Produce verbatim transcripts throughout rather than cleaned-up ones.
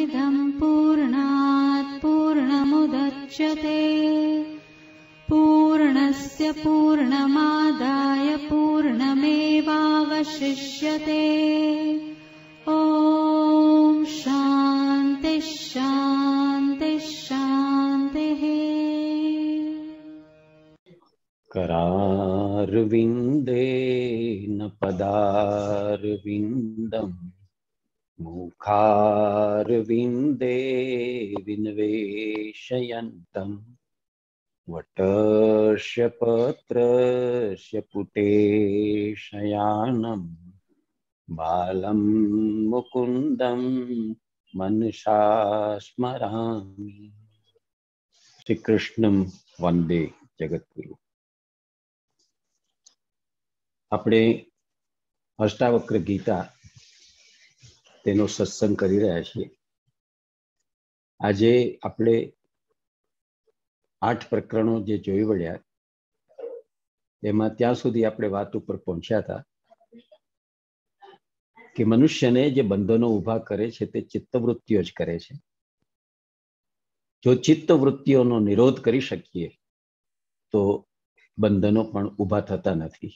पूर्णमिदं पूर्णात् पूर्णमुदच्यते पूर्णस्य पूर्णमादाय पूर्णमेवावशिष्यते। ॐ शान्ति शान्ति शान्तिः। करारविन्देन पदारविन्दम् मुखारविन्दे विनिवेशयन्तम् वटस्य पत्रस्य पुटे शयानम् बालं मुकुन्दं मनसा स्मरामि। श्री कृष्णं वंदे जगद्गुरु। આપણે અષ્ટાવક્ર ગીતા તેનો સત્સંગ કરી રહ્યા છીએ. આજે આપણે આઠ પ્રકરણો જે જોઈ વળ્યા એમાં ત્યાં સુધી આપણે વાત ઉપર પહોંચ્યા હતા કે મનુષ્યને જે બંધનો ઊભા કરે છે તે ચિત્તવૃત્તિઓ જ કરે છે. જો ચિત્તવૃત્તિઓનો નિરોધ કરી શકીએ તો બંધનો પણ ઊભા થતા નથી.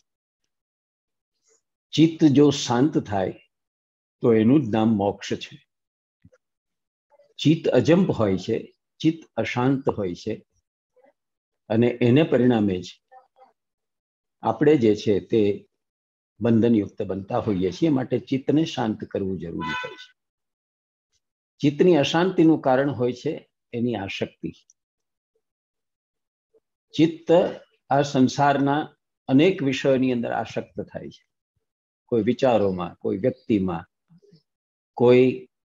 ચિત્ત જો શાંત થાય તો એનું જ નામ મોક્ષ છે. ચિત્ત અજંપ હોય છે, ચિત્ત અશાંત હોય છે અને એને પરિણામે જ આપણે જે છે તે બંધનયુક્ત બનતા હોઈએ છીએ. માટે ચિત્તને શાંત કરવું જરૂરી હોય છે. ચિત્તની અશાંતિનું કારણ હોય છે એની આસક્તિ. ચિત્ત આ સંસારના અનેક વિષયોની અંદર આસક્ત થાય છે. કોઈ વિચારોમાં, કોઈ વ્યક્તિમાં, કોઈ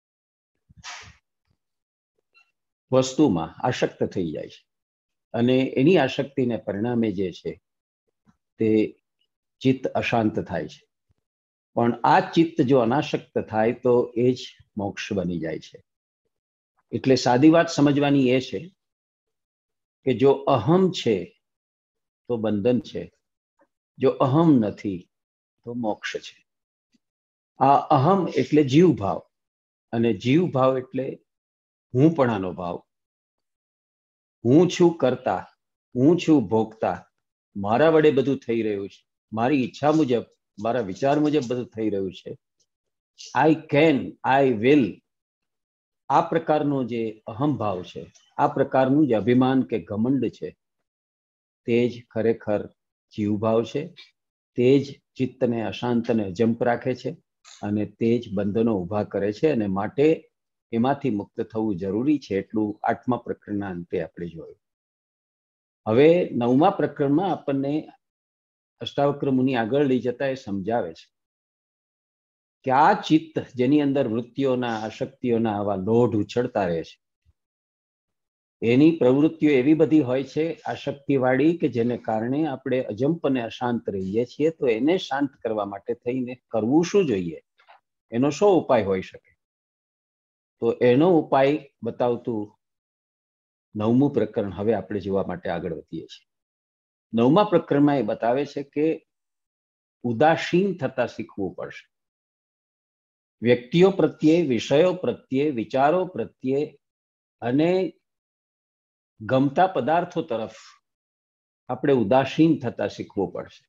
વસ્તુમાં આસક્ત થઈ જાય છે અને એની આસક્તિને પરિણામે જે છે તે ચિત્ત અશાંત થાય છે. પણ આ ચિત્ત જો અનાસક્ત થાય તો એ જ મોક્ષ બની જાય છે. એટલે સાદી વાત સમજવાની એ છે કે જો અહમ છે તો બંધન છે, જો અહમ નથી તો મોક્ષ છે. આ અહમ એટલે જીવ ભાવ અને જીવ ભાવ એટલે હુંપણાનો ભાવ. હું છું કરતા, હું છું ભોગતા, મારા વડે બધું થઈ રહ્યું છે, મારી ઈચ્છા મુજબ, મારા વિચાર મુજબ બધું થઈ રહ્યું છે. આઈ કેન, આઈ વિલ, આ પ્રકારનો જે અહમ ભાવ છે, આ પ્રકારનું જે અભિમાન કે ઘમંડ છે તે જ ખરેખર જીવ ભાવ છે. તે જ ચિત્તને અશાંત અને અજંપ રાખે છે અને તે જ બંધનો ઊભા કરે છે અને માટે એમાંથી મુક્ત થવું જરૂરી છે. એટલું આઠમા પ્રકરણના અંતે આપણે જોયું. હવે નવમા પ્રકરણમાં આપણને અષ્ટાવક્ર મુનિ આગળ લઈ જતા એ સમજાવે છે કે આ ચિત્ત જેની અંદર વૃત્તિઓના, આસક્તિઓના આવા લોઢ ઉછળતા રહે છે, એની પ્રવૃત્તિઓ એવી બધી હોય છે આસક્તિવાળી કે જેને કારણે આપણે અજંપ અને અશાંત રહીએ છીએ. તો એને શાંત કરવા માટે થઈને કરવું શું જોઈએ, એનો શો ઉપાય હોઈ શકે? તો એનો ઉપાય બતાવતું નવમું પ્રકરણ હવે આપણે જોવા માટે આગળ વધીએ છીએ. નવમા પ્રકરણમાં એ બતાવે છે કે ઉદાસીન થતા શીખવું પડશે. વ્યક્તિઓ પ્રત્યે, વિષયો પ્રત્યે, વિચારો પ્રત્યે અને ગમતા પદાર્થો તરફ આપણે ઉદાસીન થતા શીખવું પડશે.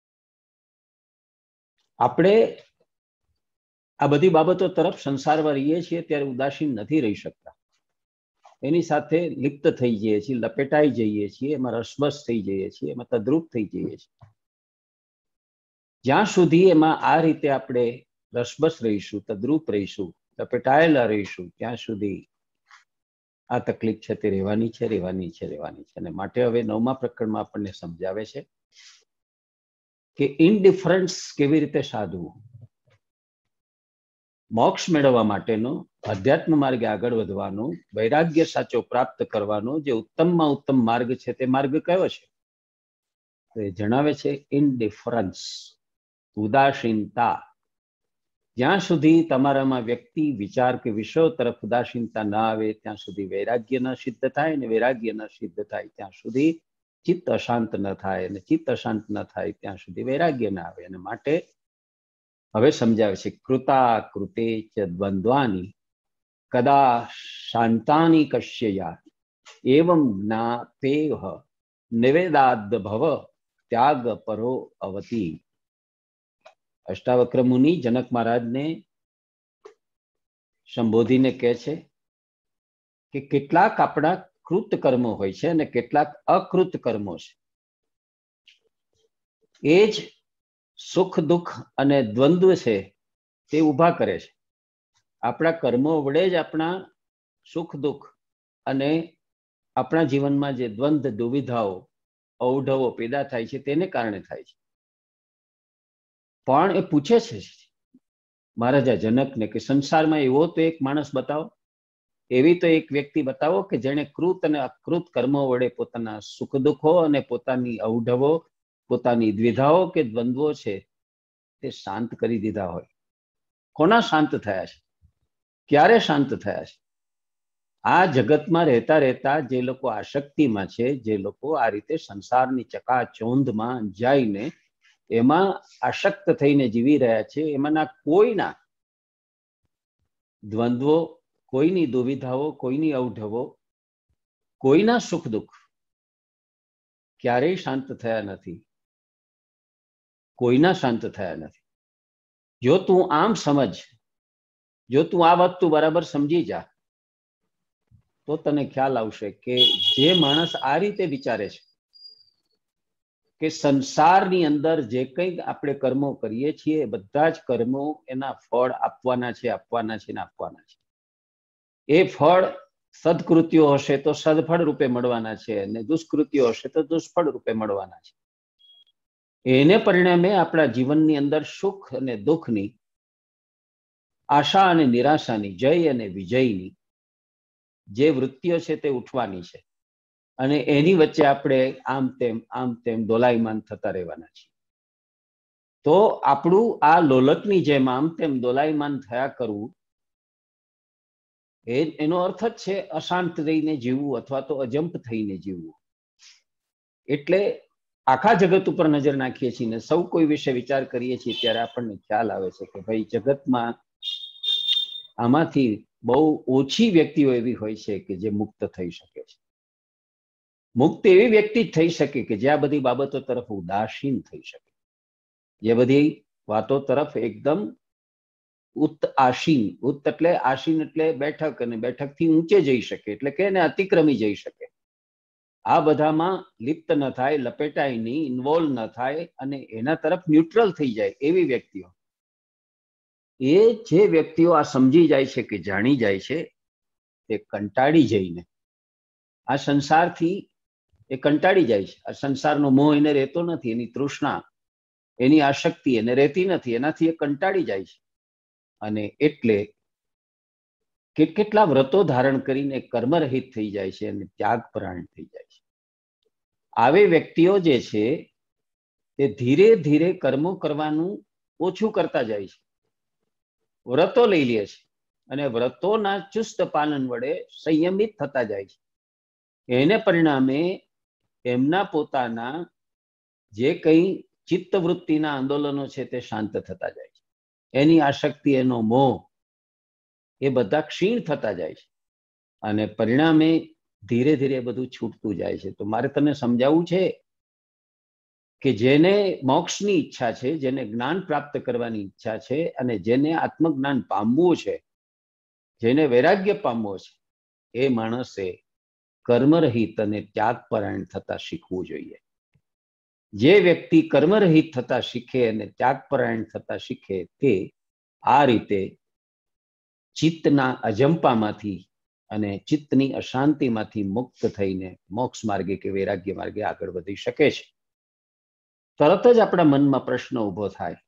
આપણે આ બધી બાબતો તરફ સંસારમાં રહીએ છીએ ત્યારે ઉદાસીન નથી રહી શકતા. એની સાથે લિપ્ત થઈ જઈએ છીએ, લપેટાઈ જઈએ છીએ, એમાં રસબસ થઈ જઈએ છીએ, એમાં તદ્રુપ થઈ જઈએ છીએ. જ્યાં સુધી એમાં આ રીતે આપણે રસબસ રહીશું, તદ્રુપ રહીશું, લપેટાયેલા રહીશું, ત્યાં સુધી આ તકલીફ છે તે રહેવાની છે, રહેવાની છે, રહેવાની છે. અને માટે હવે નવમા પ્રકરણમાં આપણને સમજાવે છે કે ઇનડિફરન્સ કેવી રીતે સાધવું. મોક્ષ મેળવવા માટેનો, અધ્યાત્મ માર્ગે આગળ વધવાનો, વૈરાગ્ય સાચો પ્રાપ્ત કરવાનો જે ઉત્તમમાં ઉત્તમ માર્ગ છે તે માર્ગ કયો છે? તો એ જણાવે છે ઇનડિફરન્સ, ઉદાસીનતા. જ્યાં સુધી તમારામાં વ્યક્તિ, વિચાર કે વિષયો તરફ ઉદાસીનતા ના આવે ત્યાં સુધી વૈરાગ્ય ન સિદ્ધ થાય, અને વૈરાગ્ય ન સિદ્ધ થાય ત્યાં સુધી ચિત્ત અશાંત ન થાય, અને ચિત્ત અશાંત ન થાય ત્યાં સુધી વૈરાગ્ય ના આવે. અને માટે હવે સમજાવે છે કૃતા કૃતે ચ દ્વંદ્વાની કદા શાંતાની કશ્યયા એવમ જ્ઞાતેહ નિવેદાદ ભવ ત્યાગ પરો અવતી. અષ્ટાવક્ર મુનિ જનક મહારાજને સંબોધીને કહે છે કે કેટલાક આપણા કૃત કર્મો હોય છે અને કેટલાક અકૃત કર્મો છે. એ જ સુખ દુઃખ અને દ્વંદ્વ છે તે ઊભા કરે છે. આપણા કર્મો વડે જ આપણા સુખ દુઃખ અને આપણા જીવનમાં જે દ્વંદ્વ દુવિધાઓ ઔઢવો પેદા થાય છે તેને કારણે થાય છે. પણ એ પૂછે છે મહારાજા જનકને કે સંસારમાં એવો તો એક માણસ બતાવો, એવી તો એક વ્યક્તિ બતાવો કે જેણે કૃત અને અકૃત કર્મો વડે પોતાના સુખ દુઃખો અને પોતાની ઔઢવો, પોતાની દ્વિધાઓ કે દ્વંદ્વો છે તે શાંત કરી દીધા હોય. કોના શાંત થયા છે? ક્યારે શાંત થયા છે? આ જગતમાં રહેતા રહેતા જે લોકો આસક્તિમાં છે, જે લોકો આ રીતે સંસારની ચકાચોંધમાં જઈને એમાં આસક્ત થઈને જીવી રહ્યા છે, એમાંના કોઈના દ્વંદ્વો, કોઈની દુવિધાઓ, કોઈની ઔઢવો, કોઈના સુખ દુઃખ ક્યારેય શાંત થયા નથી. કોઈના શાંત થયા નથી. જો તું આમ સમજ, જો તું આ વાત તું બરાબર સમજી જા, તો તને ખ્યાલ આવશે કે જે માણસ આ રીતે વિચારે છે કે સંસારની અંદર જે કંઈ આપણે કર્મો કરીએ છીએ બધા જ કર્મો એના ફળ આપવાના છે, આપવાના છે ને આપવાના છે. એ ફળ સદકૃત્યો હશે તો સદફળ રૂપે મળવાના છે અને દુષ્કૃત્યો હશે તો દુષ્ફળ રૂપે મળવાના છે. એને પરિણામે આપણા જીવનની અંદર સુખ અને દુઃખની, આશા અને નિરાશાની, જય અને વિજયની જે વૃત્તિઓ છે તે ઉઠવાની છે અને એની વચ્ચે આપણે આમ તેમ આમ તેમ દોલાયમાન થતા રહેવાના છીએ. તો આપણું આ લોલકની જેમ આમ તેમ દોલાયમાન થયા કરવું એ એનો અર્થ જ છે અશાંત રહીને જીવવું અથવા તો અજંપ થઈને જીવવું. એટલે આખા જગત ઉપર નજર નાખીએ છીએ ને સૌ કોઈ વિશે વિચાર કરીએ છીએ ત્યારે આપણને ખ્યાલ આવે છે કે ભાઈ જગતમાં આમાંથી બહુ ઓછી વ્યક્તિઓ એવી હોય છે કે જે મુક્ત થઈ શકે છે. મુક્ત એવી વ્યક્તિ જ થઈ શકે કે જે આ બધી બાબતો તરફ ઉદાસીન થઈ શકે, જે બધી વાતો તરફ એકદમ ઉત્ત આસીન, ઉત્ત એટલે આસીન એટલે બેઠક, અને બેઠક થી ઊંચે જઈ શકે એટલે કે એને અતિક્રમી જઈ શકે. આ બધામાં લિપ્ત ન થાય, લપેટાય નહીં, ઇન્વોલ્વ ન થાય અને એના તરફ ન્યુટ્રલ થઈ જાય એવી વ્યક્તિઓ. એ જે વ્યક્તિઓ આ સમજી જાય છે કે જાણી જાય છે તે કંટાળી જઈને આ સંસારથી એ કંટાળી જાય છે. આ સંસારનો મોહ એને રહેતો નથી, એની તૃષ્ણા, એની આસક્તિ એને રહેતી નથી, એનાથી એ કંટાળી જાય છે અને એટલે કે કેટલા વ્રતો ધારણ કરીને કર્મરહિત થઈ જાય છે અને ત્યાગપરાયણ થઈ જાય છે. આવી વ્યક્તિઓ જે છે તે ધીરે ધીરે કર્મો કરવાનું ઓછું કરતા જાય છે, વ્રતો લઈ લે છે અને વ્રતોના ચુસ્ત પાલન વડે સંયમિત થતા જાય છે. એને પરિણામે એમના પોતાના જે કંઈ ચિત્તવૃત્તિના આંદોલનો છે તે શાંત થતા જાય છે. એની આસક્તિ, એનો મોહ એ બધા ક્ષીણ થતા જાય છે અને પરિણામે ધીરે ધીરે બધું છૂટતું જાય છે. તો મારે તને સમજાવવું છે કે જેને મોક્ષની ઈચ્છા છે, જેને જ્ઞાન પ્રાપ્ત કરવાની ઈચ્છા છે અને જેને આત્મજ્ઞાન પામવું છે, જેને વૈરાગ્ય પામવો છે, એ માણસે કર્મરહિત અને ત્યાગપરાયણ થતા શીખવું જોઈએ. જે વ્યક્તિ કર્મરહિત થતા શીખે અને ત્યાગપરાયણ થતા શીખે તે આ રીતે ચિત્તના અજંપામાંથી અને ચિત્તની અશાંતિમાંથી મુક્ત થઈને મોક્ષ માર્ગે કે વૈરાગ્ય માર્ગે આગળ વધી શકે છે. તરત જ આપણા મનમાં પ્રશ્ન ઉભો થાય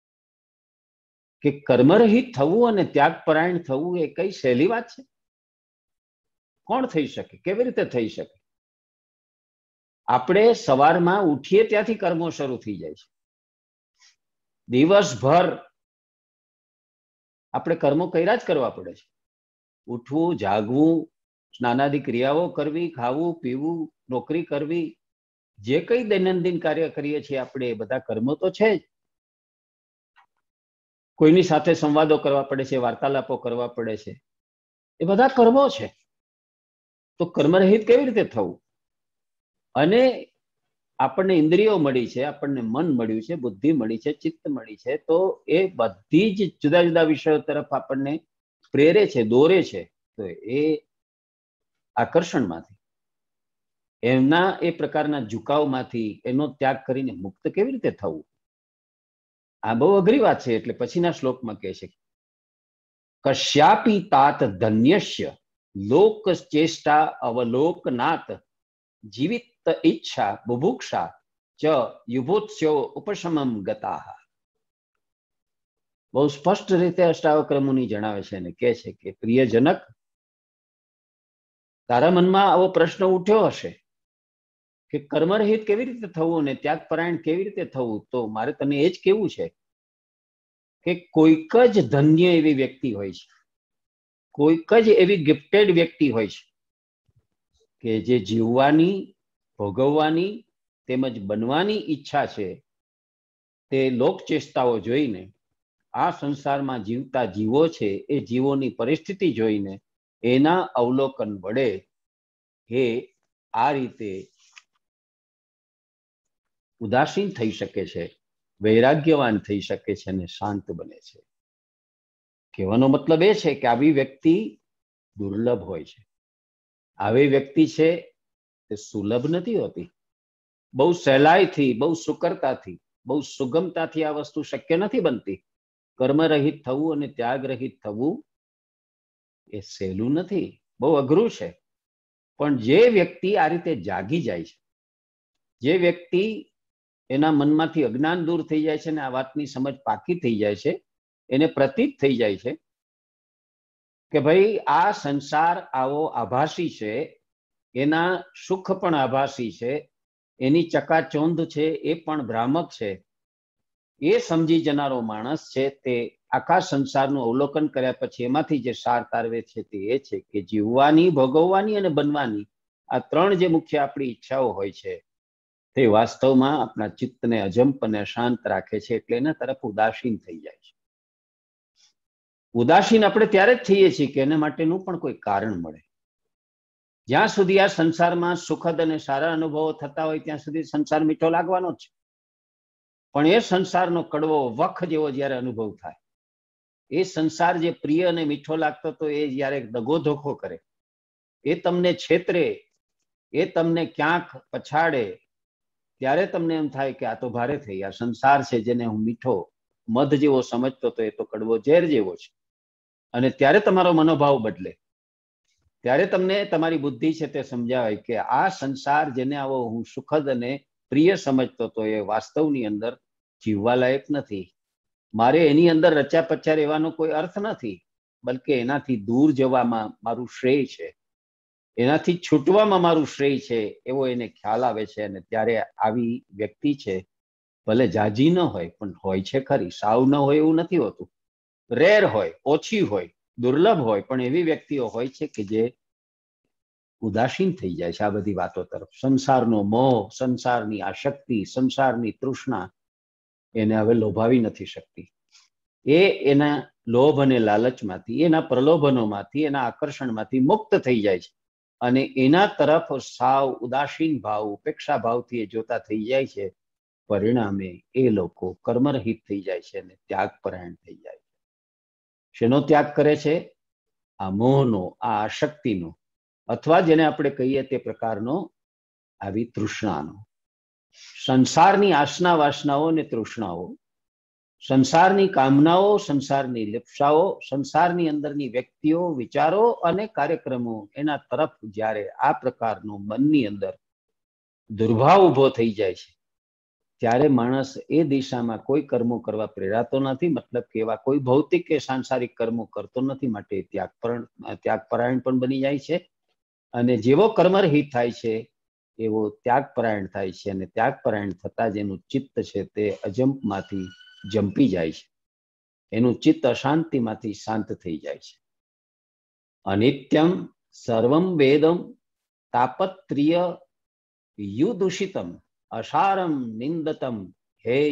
કે કર્મરહિત થવું અને ત્યાગપરાયણ થવું એ કઈ સહેલી વાત છે? કોણ થઈ શકે? કેવી રીતે થઈ શકે? આપણે સવારમાં ઉઠીએ ત્યાંથી કર્મો શરૂ થઈ જાય છે. દિવસભર આપણે કર્મો કર્યા જ કરવા પડે છે. ઉઠવું, જાગવું, સ્નાનાદિ ક્રિયાઓ કરવી, ખાવું પીવું, નોકરી કરવી, જે કંઈ દૈનંદિન કાર્ય કરીએ છીએ આપણે એ બધા કર્મો તો છે જ. કોઈની સાથે સંવાદો કરવા પડે છે, વાર્તાલાપો કરવા પડે છે, એ બધા કર્મો છે. તો કર્મરહિત કેવી રીતે થવું? અને આપણને ઇન્દ્રિયો મળી છે, આપણને મન મળ્યું છે, બુદ્ધિ મળી છે, ચિત્ત મળી છે, તો એ બધી જ જુદા જુદા વિષયો તરફ આપણને પ્રેરે છે, દોરે છે. તો એ આકર્ષણમાંથી, એમના એ પ્રકારના ઝુકાવમાંથી એનો ત્યાગ કરીને મુક્ત કેવી રીતે થવું? આ બહુ અઘરી વાત છે. એટલે પછીના શ્લોકમાં કહે છે, કશ્યાપી તાત ધન્યસ્ય લોક ચેષ્ટા અવલોકનાત જીવિત ઈચ્છા બુભુક્ષા ચ યુભોત્સ્યો ઉપશમમ ગતાહ. બહુ સ્પષ્ટ રીતે અષ્ટાવક્ર મુનિ જણાવે છે અને કહે છે કે પ્રિયજનક, તારા મનમાં આવો પ્રશ્ન ઉઠ્યો હશે કે કર્મરહિત કેવી રીતે થવું અને ત્યાગપરાયણ કેવી રીતે થવું. તો મારે તને એ જ કેવું છે કે કોઈક જ ધન્ય એવી વ્યક્તિ હોય છે, કોઈક જ એવી ગિફ્ટેડ વ્યક્તિ હોય છે કે જે જીવવાની, ભોગવવાની તેમજ બનવાની ઈચ્છા છે તે લોકચેષ્ટાઓ જોઈને, આ સંસારમાં જીવતા જીવો છે એ જીવોની પરિસ્થિતિ જોઈને એના અવલોકન વડે એ આ રીતે ઉદાસીન થઈ શકે છે, વૈરાગ્યવાન થઈ શકે છે અને શાંત બને છે. કહેવાનો મતલબ એ છે કે આવી વ્યક્તિ દુર્લભ હોય છે. આવી વ્યક્તિ છે તે સુલભ નથી હોતી. બહુ સહેલાઈથી, બહુ સુકરતાથી, બહુ સુગમતાથી આ વસ્તુ શક્ય નથી બનતી. કર્મરહિત થવું અને ત્યાગ રહિત થવું એ સહેલું નથી, બહુ અઘરું છે. પણ જે વ્યક્તિ આ રીતે જાગી જાય છે, જે વ્યક્તિ એના મનમાંથી અજ્ઞાન દૂર થઈ જાય છે અને આ વાતની સમજ પાકી થઈ જાય છે, એને પ્રતીત થઈ જાય છે કે ભાઈ આ સંસાર આવો આભાસી છે, એના સુખ પણ આભાસી છે, એની ચકાચોંધ છે એ પણ ભ્રામક છે. એ સમજી જનારો માણસ છે તે આખા સંસારનું અવલોકન કર્યા પછી એમાંથી જે સાર તારવે છે તે એ છે કે જીવવાની, ભોગવવાની અને બનવાની આ ત્રણ જે મુખ્ય આપણી ઈચ્છાઓ હોય છે તે વાસ્તવમાં આપણા ચિત્તને અજંપ અને શાંત રાખે છે. એટલે એના તરફ ઉદાસીન થઈ જાય છે. ઉદાસીન આપણે ત્યારે જ થઈએ છીએ કે એના માટેનું પણ કોઈ કારણ મળે. જ્યાં સુધી આ સંસારમાં સુખદ અને સારા અનુભવો થતા હોય ત્યાં સુધી સંસાર મીઠો લાગવાનો જ છે. પણ એ સંસારનો કડવો વખ જેવો જ્યારે અનુભવ થાય, એ સંસાર જે પ્રિય અને મીઠો લાગતો તો એ જ્યારે દગો ધોખો કરે, એ તમને છેતરે, એ તમને ક્યાંક પછાડે, ત્યારે તમને એમ થાય કે આ તો ભારે થઈ. આ સંસાર છે જેને હું મીઠો મધ જેવો સમજતો તો એ તો કડવો ઝેર જેવો છે. અને ત્યારે તમારો મનોભાવ બદલે, ત્યારે તમને તમારી બુદ્ધિ છે તે સમજાવે કે આ સંસાર જેને આવો હું સુખદ અને પ્રિય સમજતો તો એ વાસ્તવની અંદર જીવવા લાયક નથી. મારે એની અંદર રચા પચા રહેવાનો કોઈ અર્થ નથી, બલકે એનાથી દૂર જવામાં મારું શ્રેય છે, એનાથી છૂટવામાં મારું શ્રેય છે, એવો એને ખ્યાલ આવે છે. અને ત્યારે આવી વ્યક્તિ છે, ભલે જાજી ન હોય પણ હોય છે ખરી, સાવ ન હોય એવું નથી હોતું, રેર હોય, ઓછી હોય, દુર્લભ હોય, પણ એવી વ્યક્તિઓ હોય છે કે જે ઉદાસીન થઈ જાય છે આ બધી વાતો તરફ. સંસારનો મોહ, સંસારની આસક્તિ, સંસારની તૃષ્ણા એને હવે લોભાવી નથી શકતી. એ એના લોભ અને લાલચમાંથી, એના પ્રલોભનોમાંથી, એના આકર્ષણમાંથી મુક્ત થઈ જાય છે અને એના તરફ સાવ ઉદાસીન ભાવ, ઉપેક્ષા ભાવથી એ જોતા થઈ જાય છે. પરિણામે એ લોકો કર્મરહિત થઈ જાય છે અને ત્યાગપરાયણ થઈ જાય છે. શેનો ત્યાગ કરે છે? આ મોહનો, આ આસક્તિનો, અથવા જેને આપણે કહીએ તે પ્રકારનો આવી તૃષ્ણાનો. સંસારની આસના વાસનાઓ અને તૃષ્ણાઓ, સંસારની કામનાઓ, સંસારની લિપ્સાઓ, સંસારની અંદરની વ્યક્તિઓ, વિચારો અને કાર્યક્રમો, એના તરફ જ્યારે આ પ્રકારનો મનની અંદર દુર્ભાવ ઉભો થઈ જાય છે, ત્યારે માણસ એ દિશામાં કોઈ કર્મો કરવા પ્રેરાતો નથી. મતલબ કે એવા કોઈ ભૌતિક કે સાંસારિક કર્મો કરતો નથી. માટે ત્યાગપરાયણ ત્યાગપરાયણ પણ બની જાય છે. અને જેવો કર્મરહિત થાય છે એવો ત્યાગપરાયણ થાય છે. અને ત્યાગપરાયણ થતા જેનું ચિત્ત છે તે અજંપમાંથી જંપી જાય છે, એનું ચિત્ત અશાંતિમાંથી શાંત થઈ જાય છે. અનિત્યમ સર્વમ વેદમ તાપત્રિય યુદુષિતમ અસારમ નિંદતમ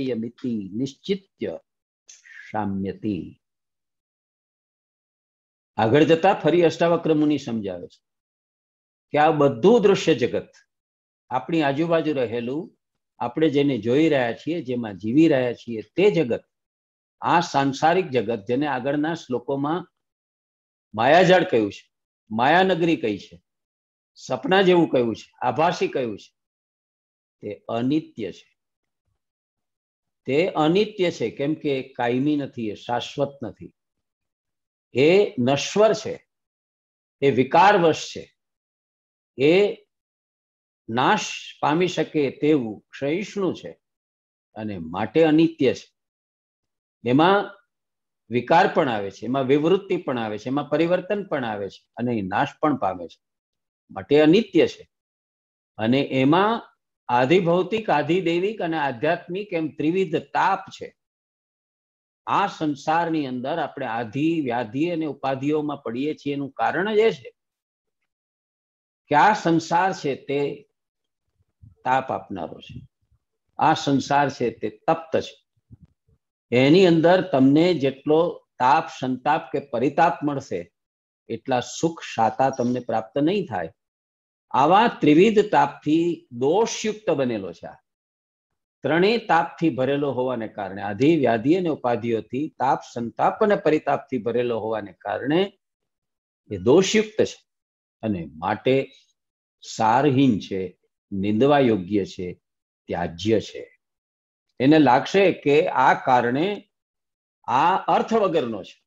હેયમિતિ નિશ્ચિત્ય શામ્યતિ. આગળ જતા ફરી અષ્ટાવક્ર મુનિ સમજાવે છે કે આ બધું દૃશ્ય જગત, આપણી આજુબાજુ રહેલું, આપણે જેને જોઈ રહ્યા છીએ, જેમાં જીવી રહ્યા છીએ, તે જગત, આ સાંસારિક જગત, જેને આગળના શ્લોકોમાં માયાજાળ કહ્યું છે, માયાનગરી કહી છે, સપના જેવું કહ્યું છે, આભાસી કહ્યું છે, તે અનિત્ય છે. તે અનિત્ય છે કેમ કે કાયમી નથી, એ શાશ્વત નથી, એ નશ્વર છે, એ વિકારવશ છે, એ નાશ પામી શકે તેવું ક્ષયિષ્ણુ છે અને માટે અનિત્ય છે. એમાં વિકાર પણ આવે છે, એમાં વિવૃત્તિ પણ આવે છે, એમાં પરિવર્તન પણ આવે છે અને એ નાશ પણ પામે છે, માટે અનિત્ય છે. અને એમાં આધિભૌતિક, આધિદૈવિક અને આધ્યાત્મિક એમ ત્રિવિધ તાપ છે. આ સંસારની અંદર આપણે આધિ, વ્યાધિ અને ઉપાધિઓમાં પડીએ છીએ એનું કારણ જ એ છે કે આ સંસાર છે તે તાપ આપનારો છે, આ સંસાર છે તે તપ્ત છે. એની અંદર તમને જેટલો તાપ, સંતાપ કે પરિતાપ મળશે એટલા સુખ, શાતા તમને પ્રાપ્ત નહીં થાય. આવા ત્રિવિધ તાપથી દોષયુક્ત બનેલો છે. ત્રણેય તાપથી ભરેલો હોવાને કારણે, આધિ, વ્યાધિ અને ઉપાધિઓથી તાપ, સંતાપ અને પરિતાપથી ભરેલો હોવાને કારણે એ દોષયુક્ત છે અને માટે સારહીન છે, નિંદવા યોગ્ય છે, ત્યાજ્ય છે. એને લાગશે કે આ કારણે આ અર્થ વગરનો છે,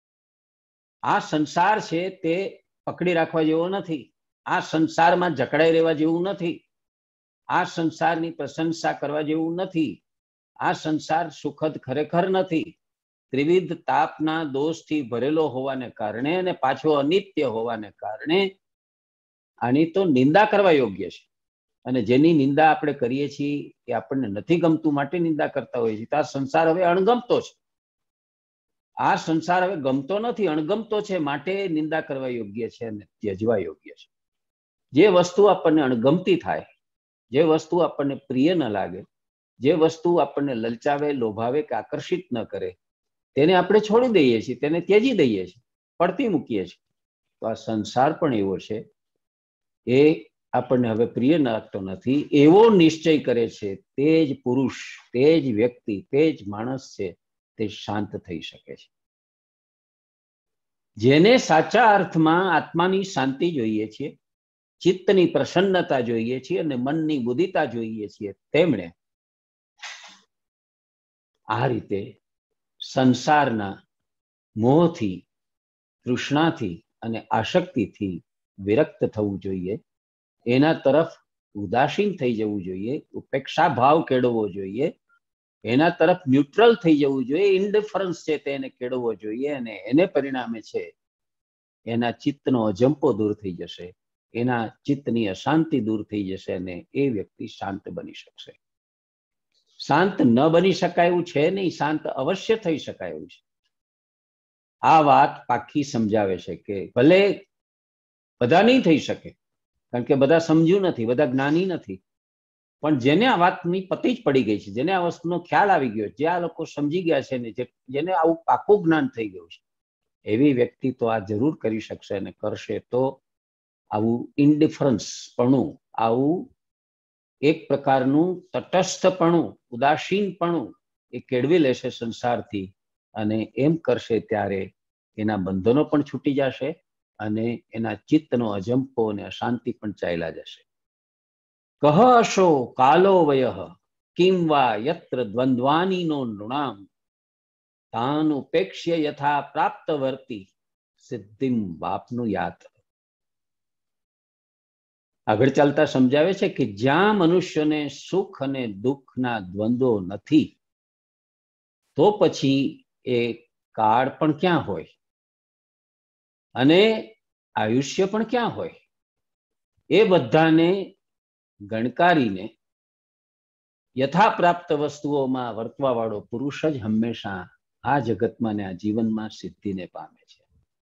આ સંસાર છે તે પકડી રાખવા જેવો નથી, આ સંસારમાં જકડાઈ રહેવા જેવું નથી, આ સંસારની પ્રશંસા કરવા જેવું નથી, આ સંસાર સુખદ ખરેખર નથી. ત્રિવિધ તાપના દોષથી ભરેલો હોવાને કારણે અને પાછો અનિત્ય હોવાને કારણે આની તો નિંદા કરવા યોગ્ય છે. અને જેની નિંદા આપણે કરીએ છીએ એ આપણને નથી ગમતું માટે નિંદા કરતા હોઈએ છીએ. તો આ સંસાર હવે અણગમતો છે, આ સંસાર હવે ગમતો નથી, અણગમતો છે, માટે નિંદા કરવા યોગ્ય છે અને ત્યજવા યોગ્ય છે. જે વસ્તુ આપણને અણગમતી થાય, જે વસ્તુ આપણને પ્રિય ન લાગે, જે વસ્તુ આપણને લલચાવે, લોભાવે કે આકર્ષિત ન કરે, તેને આપણે છોડી દઈએ છીએ, તેને ત્યજી દઈએ છીએ, પડતી મૂકીએ છીએ. તો આ સંસાર પણ એવો છે, એ આપણને હવે પ્રિય લાગતો નથી એવો નિશ્ચય કરે છે, તે જ પુરુષ, તે જ વ્યક્તિ, તે જ માણસ છે તે શાંત થઈ શકે છે. જેને સાચા અર્થમાં આત્માની શાંતિ જોઈએ છીએ, ચિત્તની પ્રસન્નતા જોઈએ છીએ અને મનની બુદ્ધિતા જોઈએ છીએ, તેમણે આ રીતે સંસારના મોહથી, તૃષ્ણાથી અને આસક્તિથી વિરક્ત થવું જોઈએ. એના તરફ ઉદાસીન થઈ જવું જોઈએ, ઉપેક્ષા ભાવ કેળવવો જોઈએ, એના તરફ ન્યુટ્રલ થઈ જવું જોઈએ, ઇન્ડિફરન્સ છે તેને કેળવવો જોઈએ. અને એને પરિણામે છે એના ચિત્તનો અજંપો દૂર થઈ જશે, એના ચિત્તની અશાંતિ દૂર થઈ જશે અને એ વ્યક્તિ શાંત બની શકશે. શાંત ન બની શકાય એવું છે નહીં, શાંત અવશ્ય થઈ શકાય એવું છે. આ વાત પાકી સમજાવે છે કે ભલે બધા નહીં થઈ શકે, કારણ કે બધા સમજ્યું નથી, બધા જ્ઞાની નથી, પણ જેને આ વાતની પતી જ પડી ગઈ છે, જેને આ વસ્તુનો ખ્યાલ આવી ગયો, જે આ લોકો સમજી ગયા છે ને જેને આવું પાકું જ્ઞાન થઈ ગયું છે, એવી વ્યક્તિ તો આ જરૂર કરી શકશે અને કરશે. તો આવું ઇન્ડિફરન્સ પણું, આવું એક પ્રકારનું તટસ્થપણું, ઉદાસીનપણું એ કેળવી લેશે સંસારથી. અને એમ કરશે ત્યારે એના બંધનો પણ છૂટી જશે અને એના ચિત્તનો અજંપો અને અશાંતિ પણ ચાલ્યા જશે. કહ અશો કાલો વયઃ કિમ વા યત્ર દ્વંદ્વાનીનો નૃણામ તાન ઉપેક્ષ્ય યથા પ્રાપ્તવર્તી સિદ્ધિમ વાપનું યાત. આગળ ચાલતા સમજાવે છે કે જ્યાં મનુષ્યને સુખ અને દુઃખના દ્વંદ્વો નથી, તો પછી એ કાળ પણ ક્યાં હોય અને આયુષ્ય પણ ક્યાં હોય. એ બધાને ગણકારીને યથાપ્રાપ્ત વસ્તુઓમાં વર્તવા વાળો પુરુષ જ હંમેશા આ જગતમાં ને આ જીવનમાં સિદ્ધિને પામે છે.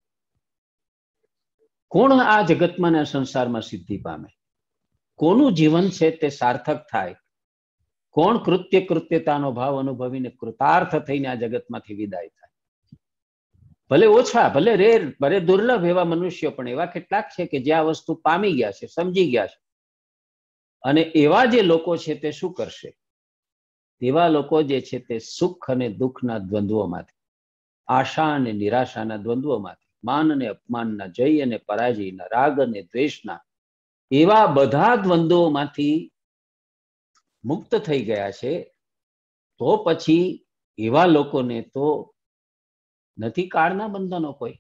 કોણ આ જગતમાં ને આ સંસારમાં સિદ્ધિ પામે? કોનું જીવન છે તે સાર્થક થાય? કોણ કૃત્ય કૃત્યતાનો ભાવ અનુભવીને કૃતાર્થ થઈને આ જગતમાંથી વિદાય થાય? ભલે ઓછા, ભલે રેર, ભલે દુર્લભ એવા મનુષ્યો પણ એવા કેટલાક છે કે જે આ વસ્તુ પામી ગયા છે, સમજી ગયા છે. અને એવા જે લોકો છે તે શું કરશે? એવા લોકો જે છે તે સુખ અને દુઃખના દ્વંદ્વોમાંથી, આશા અને નિરાશાના દ્વંદ્વોમાંથી, માન અને અપમાનના, જય અને પરાજયના, રાગ અને દ્વેષના, એવા બધા દ્વંદ્વોમાંથી મુક્ત થઈ ગયા છે. તો પછી એવા લોકોને તો નથી કાળના બંધનો કોઈ.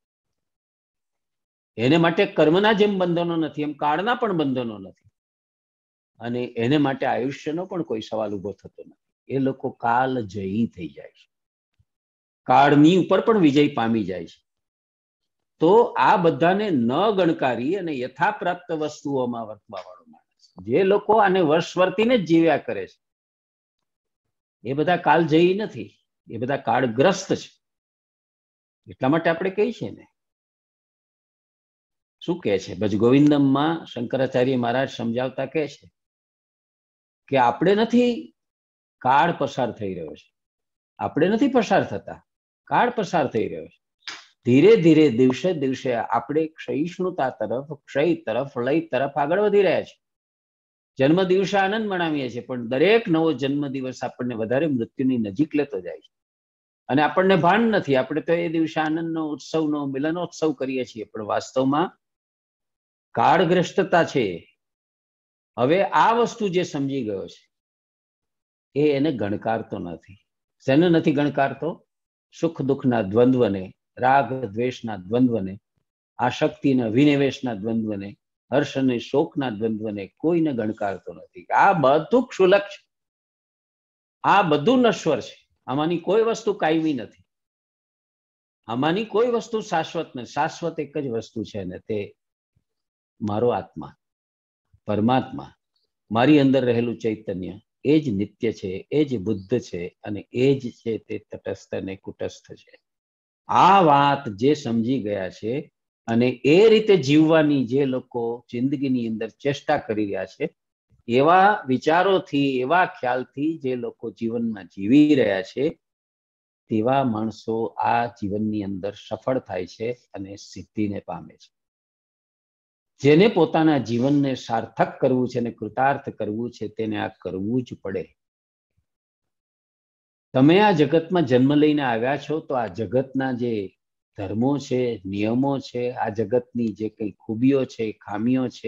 એને માટે કર્મના જેમ બંધનો નથી, એમ કાળના પણ બંધનો નથી. અને એને માટે આયુષ્યનો પણ કોઈ સવાલ ઉભો થતો નથી. એ લોકો કાલ જયી થઈ જાય છે, કાળની ઉપર પણ વિજય પામી જાય છે. તો આ બધાને ન ગણકારી અને યથાપ્રાપ્ત વસ્તુઓમાં વર્તવા વાળો માણસ, જે લોકો આને વર્ષ વર્તીને જ જીવ્યા કરે છે, એ બધા કાળ જયી નથી, એ બધા કાળગ્રસ્ત છે. એટલા માટે આપણે કહીએ છીએ ને, શું કહે છે ભજ ગોવિંદમમાં શંકરાચાર્ય મહારાજ સમજાવતા કહે છે કે આપણે નથી કાળ પસાર થઈ રહ્યો છે, આપણે નથી પસાર થતા, કાળ પસાર થઈ રહ્યો છે. ધીરે ધીરે દિવસે દિવસે આપણે ક્ષયિષ્ણુતા તરફ, ક્ષય તરફ, લય તરફ આગળ વધી રહ્યા છે. જન્મ દિવસે આનંદ મનાવીએ છીએ, પણ દરેક નવો જન્મ દિવસ આપણને વધારે મૃત્યુની નજીક લેતો જાય છે. અને આપણને ભાન નથી, આપણે તો એ દિવસે આનંદનો, ઉત્સવનો, મિલનોત્સવ કરીએ છીએ, પણ વાસ્તવમાં કાળગ્રસ્તતા છે. હવે આ વસ્તુ જે સમજી ગયો છે એ એને ગણકારતો નથી. શેને નથી ગણકારતો? સુખ દુઃખના દ્વંદ્વને, રાગ દ્વેષના દ્વંદ્વને, આશક્તિના વિનિવેશના દ્વંદ્વને, હર્ષ અને શોકના દ્વંદ્વને કોઈને ગણકારતો નથી. આ બધું ક્ષુલક છે, આ બધું નશ્વર છે. આમાંની કોઈ વસ્તુ કાયમી નથી, આમાંની કોઈ વસ્તુ શાશ્વત નથી. શાશ્વત એક જ વસ્તુ છે ને, તે મારો આત્મા, પરમાત્મા, મારી અંદર રહેલું ચૈતન્ય. એ જ નિત્ય છે, એ જ બુદ્ધ છે, અને એ જ છે તે તટસ્થ અને કુટસ્થ છે. આ વાત જે સમજી ગયા છે અને એ રીતે જીવવાની જે લોકો જિંદગીની અંદર ચેષ્ટા કરી રહ્યા છે, એવા વિચારોથી, એવા ખ્યાલથી જે લોકો જીવનમાં જીવી રહ્યા છે, તેવા માણસો આ જીવનની અંદર સફળ થાય છે અને સિદ્ધિને પામે છે. જેને પોતાના જીવનને સાર્થક કરવું છે અને કૃતાર્થ કરવું છે, તેને આ કરવું જ પડે. તમે આ જગતમાં જન્મ લઈને આવ્યા છો, તો આ જગતના જે ધર્મો છે, નિયમો છે, આ જગતની જે કઈ ખૂબીઓ છે, ખામીઓ છે,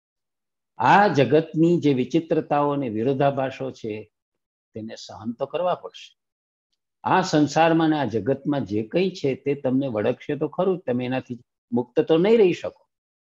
આ જગતની જે વિચિત્રતાઓ અને વિરોધાભાસો છે, તેને સહન તો કરવા પડશે. આ સંસારમાં ને આ જગતમાં જે કંઈ છે તે તમને વળગશે તો ખરું, તમે એનાથી મુક્ત તો નહીં રહી શકો.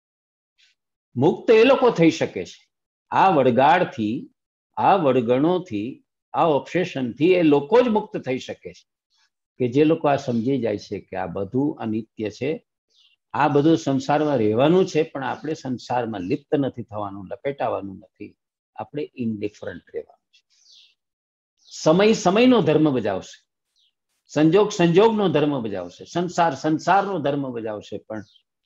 મુક્ત એ લોકો થઈ શકે છે, આ વળગાડથી, આ વળગણોથી, આ ઓબ્સેશનથી એ લોકો જ મુક્ત થઈ શકે છે કે જે લોકો આ સમજી જાય છે કે આ બધું અનિત્ય છે, આ બધું સંસારમાં રહેવાનું છે, પણ આપણે સંસારમાં લિપ્ત નથી થવાનું, લપેટાવાનું નથી, આપણે ઇનડિફરન્ટ રહેવાનું છે. સમય સમયનો ધર્મ બજાવશે, સંજોગ સંજોગનો ધર્મ બજાવશે, સંસાર સંસારનો ધર્મ બજાવશે, પણ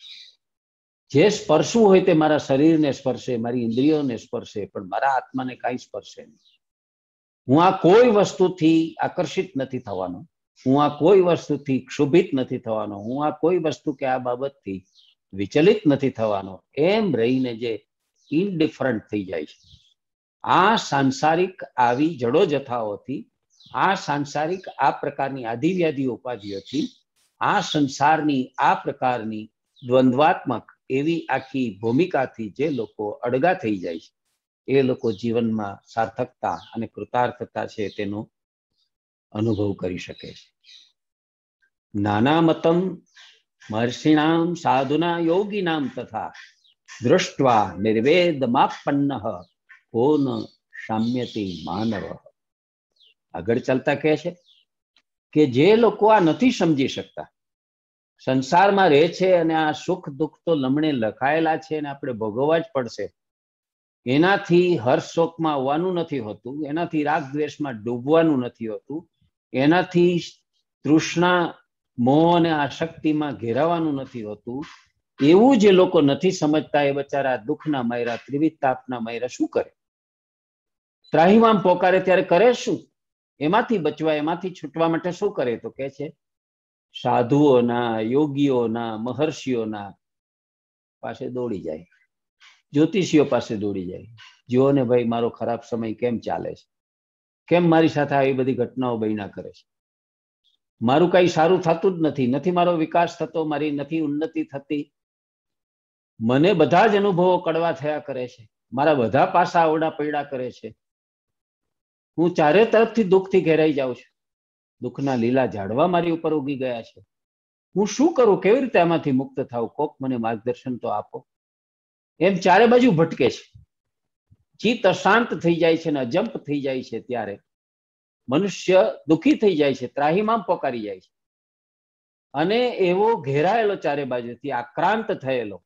જે સ્પર્શવું હોય તે મારા શરીરને સ્પર્શે, મારી ઇન્દ્રિયોને સ્પર્શે, પણ મારા આત્માને કાંઈ સ્પર્શે નહીં. હું આ કોઈ વસ્તુથી આકર્ષિત નથી થવાનો, હું આ કોઈ વસ્તુથી ક્ષુભિત નથી થવાનો, હું આ કોઈ વસ્તુ કે આ બાબતથી વિચલિત નથી થવાનો, એમ રહીને જે ઇનડિફરન્ટ થઈ જાય છે. આ સાંસારિક આવી જડો જથાઓથી, આ સાંસારિક આ પ્રકારની આધિવ્યાધિ ઉપાધિઓથી, આ સંસારની આ પ્રકારની દ્વંદ્વાત્મક એવી આખી ભૂમિકાથી જે લોકો અડગા થઈ જાય છે, એ લોકો જીવનમાં સાર્થકતા અને કૃતાર્થતા છે તેનો અનુભવ કરી શકે છે. નાના મતમ મહર્ષિણામ સાધુના યોગીનામ તથા દૃષ્ટવા નિર્વેદમાપન્ન કોન સામ્યતિ માનવ. આગળ ચાલતા કહે છે કે જે લોકો આ નથી સમજી શકતા, સંસારમાં રહે છે અને આ સુખ દુઃખ તો લમણે લખાયેલા છે અને આપણે ભોગવવા જ પડશે, એનાથી હર્ષ શોકમાં આવવાનું નથી હોતું, એનાથી રાગ દ્વેષમાં ડૂબવાનું નથી હોતું, એનાથી તૃષ્ણા મોહ અને આસક્તિમાં ઘેરાવાનું નથી હોતું, એવું જે લોકો નથી સમજતા એ બચારા દુઃખના માયરા, ત્રિવિધ તાપના માયરા શું કરે? ત્રાહિમામ પોકારે ત્યારે કરે શું? એમાંથી બચવા, એમાંથી છૂટવા માટે શું કરે? તો કે છે સાધુઓના, યોગીઓના, મહર્ષિઓના પાસે દોડી જાય, જ્યોતિષીઓ પાસે દોડી જાય. જુઓ ને ભાઈ, મારો ખરાબ સમય કેમ ચાલે છે, કેમ મારી સાથે આવી બધી ઘટનાઓ બન્યા કરે છે, મારું કઈ સારું થતું જ નથી, નથી મારો વિકાસ થતો, મારી નથી ઉન્નતિ થતી, મને બધા જ અનુભવો કડવા થયા કરે છે, મારા બધા પાસા આવડા પડ્યા કરે છે, હું ચારે તરફથી દુઃખથી ઘેરાઈ જાઉં છું, દુઃખના લીલા ઝાડવા મારી ઉપર ઉગી ગયા છે, હું શું કરું, કેવી રીતે આમાંથી મુક્ત થાઉં, કોક મને માર્ગદર્શન તો આપો. એમ ચારે બાજુ ભટકે છે. ચિત્ત અશાંત થઈ જાય છે ને અજંપ થઈ જાય છે ત્યારે મનુષ્ય દુઃખી થઈ જાય છે, ત્રાહિમામ પોકારી જાય છે, અને એવો ઘેરાયેલો ચારે બાજુથી આક્રાંત થયેલો,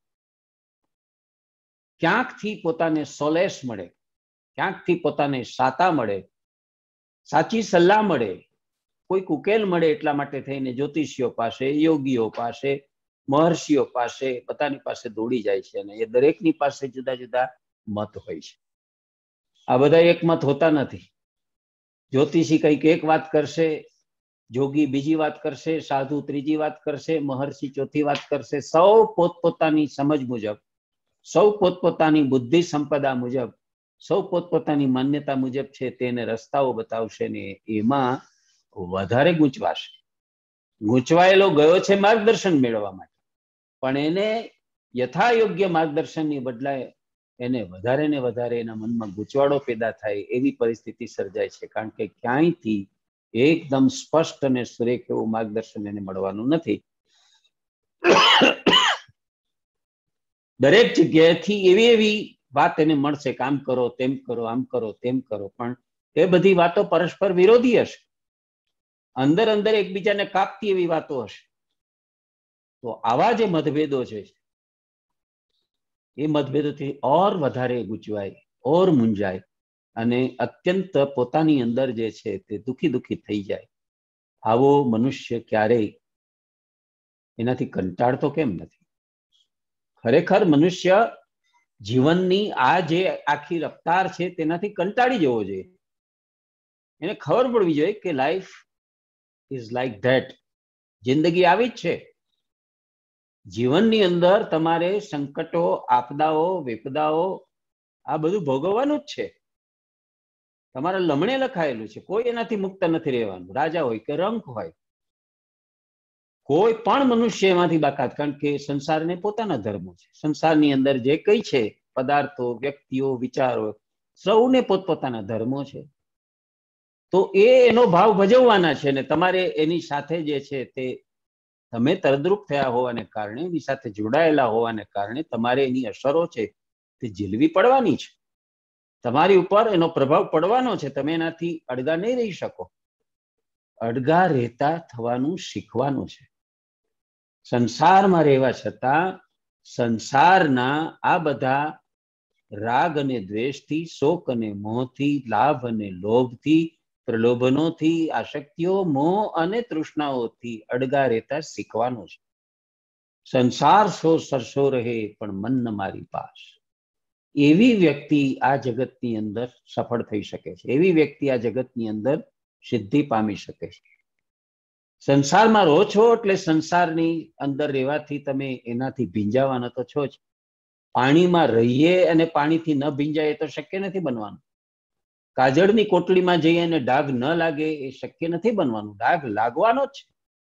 ક્યાંકથી પોતાને સોલેસ મળે, ક્યાંકથી પોતાને સાતા મળે, સાચી સલાહ મળે, કોઈક ઉકેલ મળે એટલા માટે થઈને જ્યોતિષીઓ પાસે, યોગીઓ પાસે, મહર્ષિઓ પાસે, બધાની પાસે દોડી જાય છે. અને એ દરેકની પાસે જુદા જુદા મત હોય છે. આ બધા એક મત હોતા નથી. જ્યોતિષી કંઈક એક વાત કરશે, જોગી બીજી વાત કરશે, સાધુ ત્રીજી વાત કરશે, મહર્ષિ ચોથી વાત કરશે. સૌ પોતપોતાની સમજ મુજબ, સૌ પોતપોતાની બુદ્ધિ સંપદા મુજબ, સૌ પોતપોતાની માન્યતા મુજબ છે તેને રસ્તાઓ બતાવશે ને એમાં વધારે ગૂંચવાશે. ગૂંચવાયેલો ગયો છે માર્ગદર્શન મેળવવા માટે, પણ એને યથાયોગ્ય માર્ગદર્શનની બદલાય એને વધારે ને વધારે એના મનમાં ગૂંચવાડો પેદા થાય એવી પરિસ્થિતિ સર્જાય છે. કારણ કે ક્યાંયથી એકદમ સ્પષ્ટ અને સુરેખ એવું માર્ગદર્શન એને મળવાનું નથી. દરેક જગ્યાએથી એવી એવી વાત એને મળશે કે આમ કરો, તેમ કરો, આમ કરો, તેમ કરો, પણ એ બધી વાતો પરસ્પર વિરોધી હશે, અંદર અંદર એકબીજાને કાપતી એવી વાતો હશે. તો આવા જે મતભેદો છે એ મતભેદોથી ઓર વધારે ગૂંચવાય, ઓર મૂંઝાય અને અત્યંત પોતાની અંદર જે છે તે દુઃખી દુઃખી થઈ જાય. આવો મનુષ્ય ક્યારેય એનાથી કંટાળતો કેમ નથી? ખરેખર મનુષ્ય જીવનની આ જે આખી રફતાર છે તેનાથી કંટાળી જવો જોઈએ. એને ખબર પડવી જોઈએ કે લાઈફ ઇઝ લાઈક ધેટ. જિંદગી આવી જ છે. જીવનની અંદર તમારે સંકટો, આપદાઓ, વિપદાઓ આ બધું ભોગવવાનું જ છે. તમારા લમણે લખાયેલું છે. કોઈ એનાથી મુક્ત નથી રહેવાનું. રાજા હોય કે રંક હોય, કોઈ પણ મનુષ્ય એમાંથી બાકાત. કારણ કે સંસારને પોતાના ધર્મો છે. સંસારની અંદર જે કઈ છે, પદાર્થો, વ્યક્તિઓ, વિચારો, સૌને પોતપોતાના ધર્મો છે. તો એ એનો ભાવ ભજવવાના છે ને તમારે એની સાથે જે છે તે તમે તરદ્રુપ થયા હોવાને કારણે, એની સાથે જોડાયેલા હોવાને કારણે તમારે એની અસરો છે તે ઝીલવી પડવાની છે. તમારી ઉપર એનો પ્રભાવ પડવાનો છે. તમે એનાથી અડગા નહીં રહી શકો. અડગા રહેતા થવાનું શીખવાનું છે. સંસારમાં રહેવા છતાં સંસારના આ બધા રાગ અને દ્વેષથી, શોક અને મોહથી, લાભ અને લોભથી, પ્રલોભનોથી, આસક્તિઓ, મોહ અને તૃષ્ણાઓથી અડગા રહેતા શીખવાનું છે. સંસાર સો સરસો રહે પણ મન ન મારી પાસ. એવી વ્યક્તિ આ જગતની અંદર સફળ થઈ શકે છે. એવી વ્યક્તિ આ જગતની અંદર સિદ્ધિ પામી શકે છે. સંસારમાં રહો છો એટલે સંસારની અંદર રહેવાથી તમે એનાથી ભીંજાવાના તો છો જ. પાણીમાં રહીએ અને પાણીથી ન ભીંજાય તો શક્ય નથી બનવાનું. કાજળની કોટડીમાં જઈએ અને ડાઘ ન લાગે એ શક્ય નથી બનવાનું. ડાઘ લાગવાનો જ છે.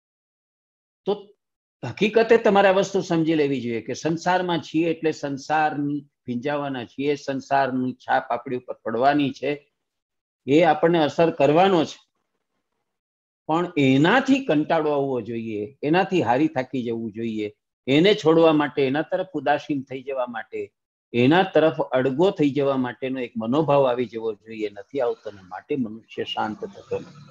તો હકીકતે તમારે આ વસ્તુ સમજી લેવી જોઈએ કે સંસારમાં છીએ એટલે સંસારની ભીંજાવાના છીએ. સંસારની છાપ આપણી ઉપર પડવાની છે. એ આપણને અસર કરવાનો છે. પણ એનાથી કંટાળો આવવો જોઈએ, એનાથી હારી થાકી જવું જોઈએ, એને છોડવા માટે, એના તરફ ઉદાસીન થઈ જવા માટે, એના તરફ અડગો થઈ જવા માટેનો એક મનોભાવ આવી જવો જોઈએ. નથી આવતો ને માટે મનુષ્ય શાંત થતો નથી.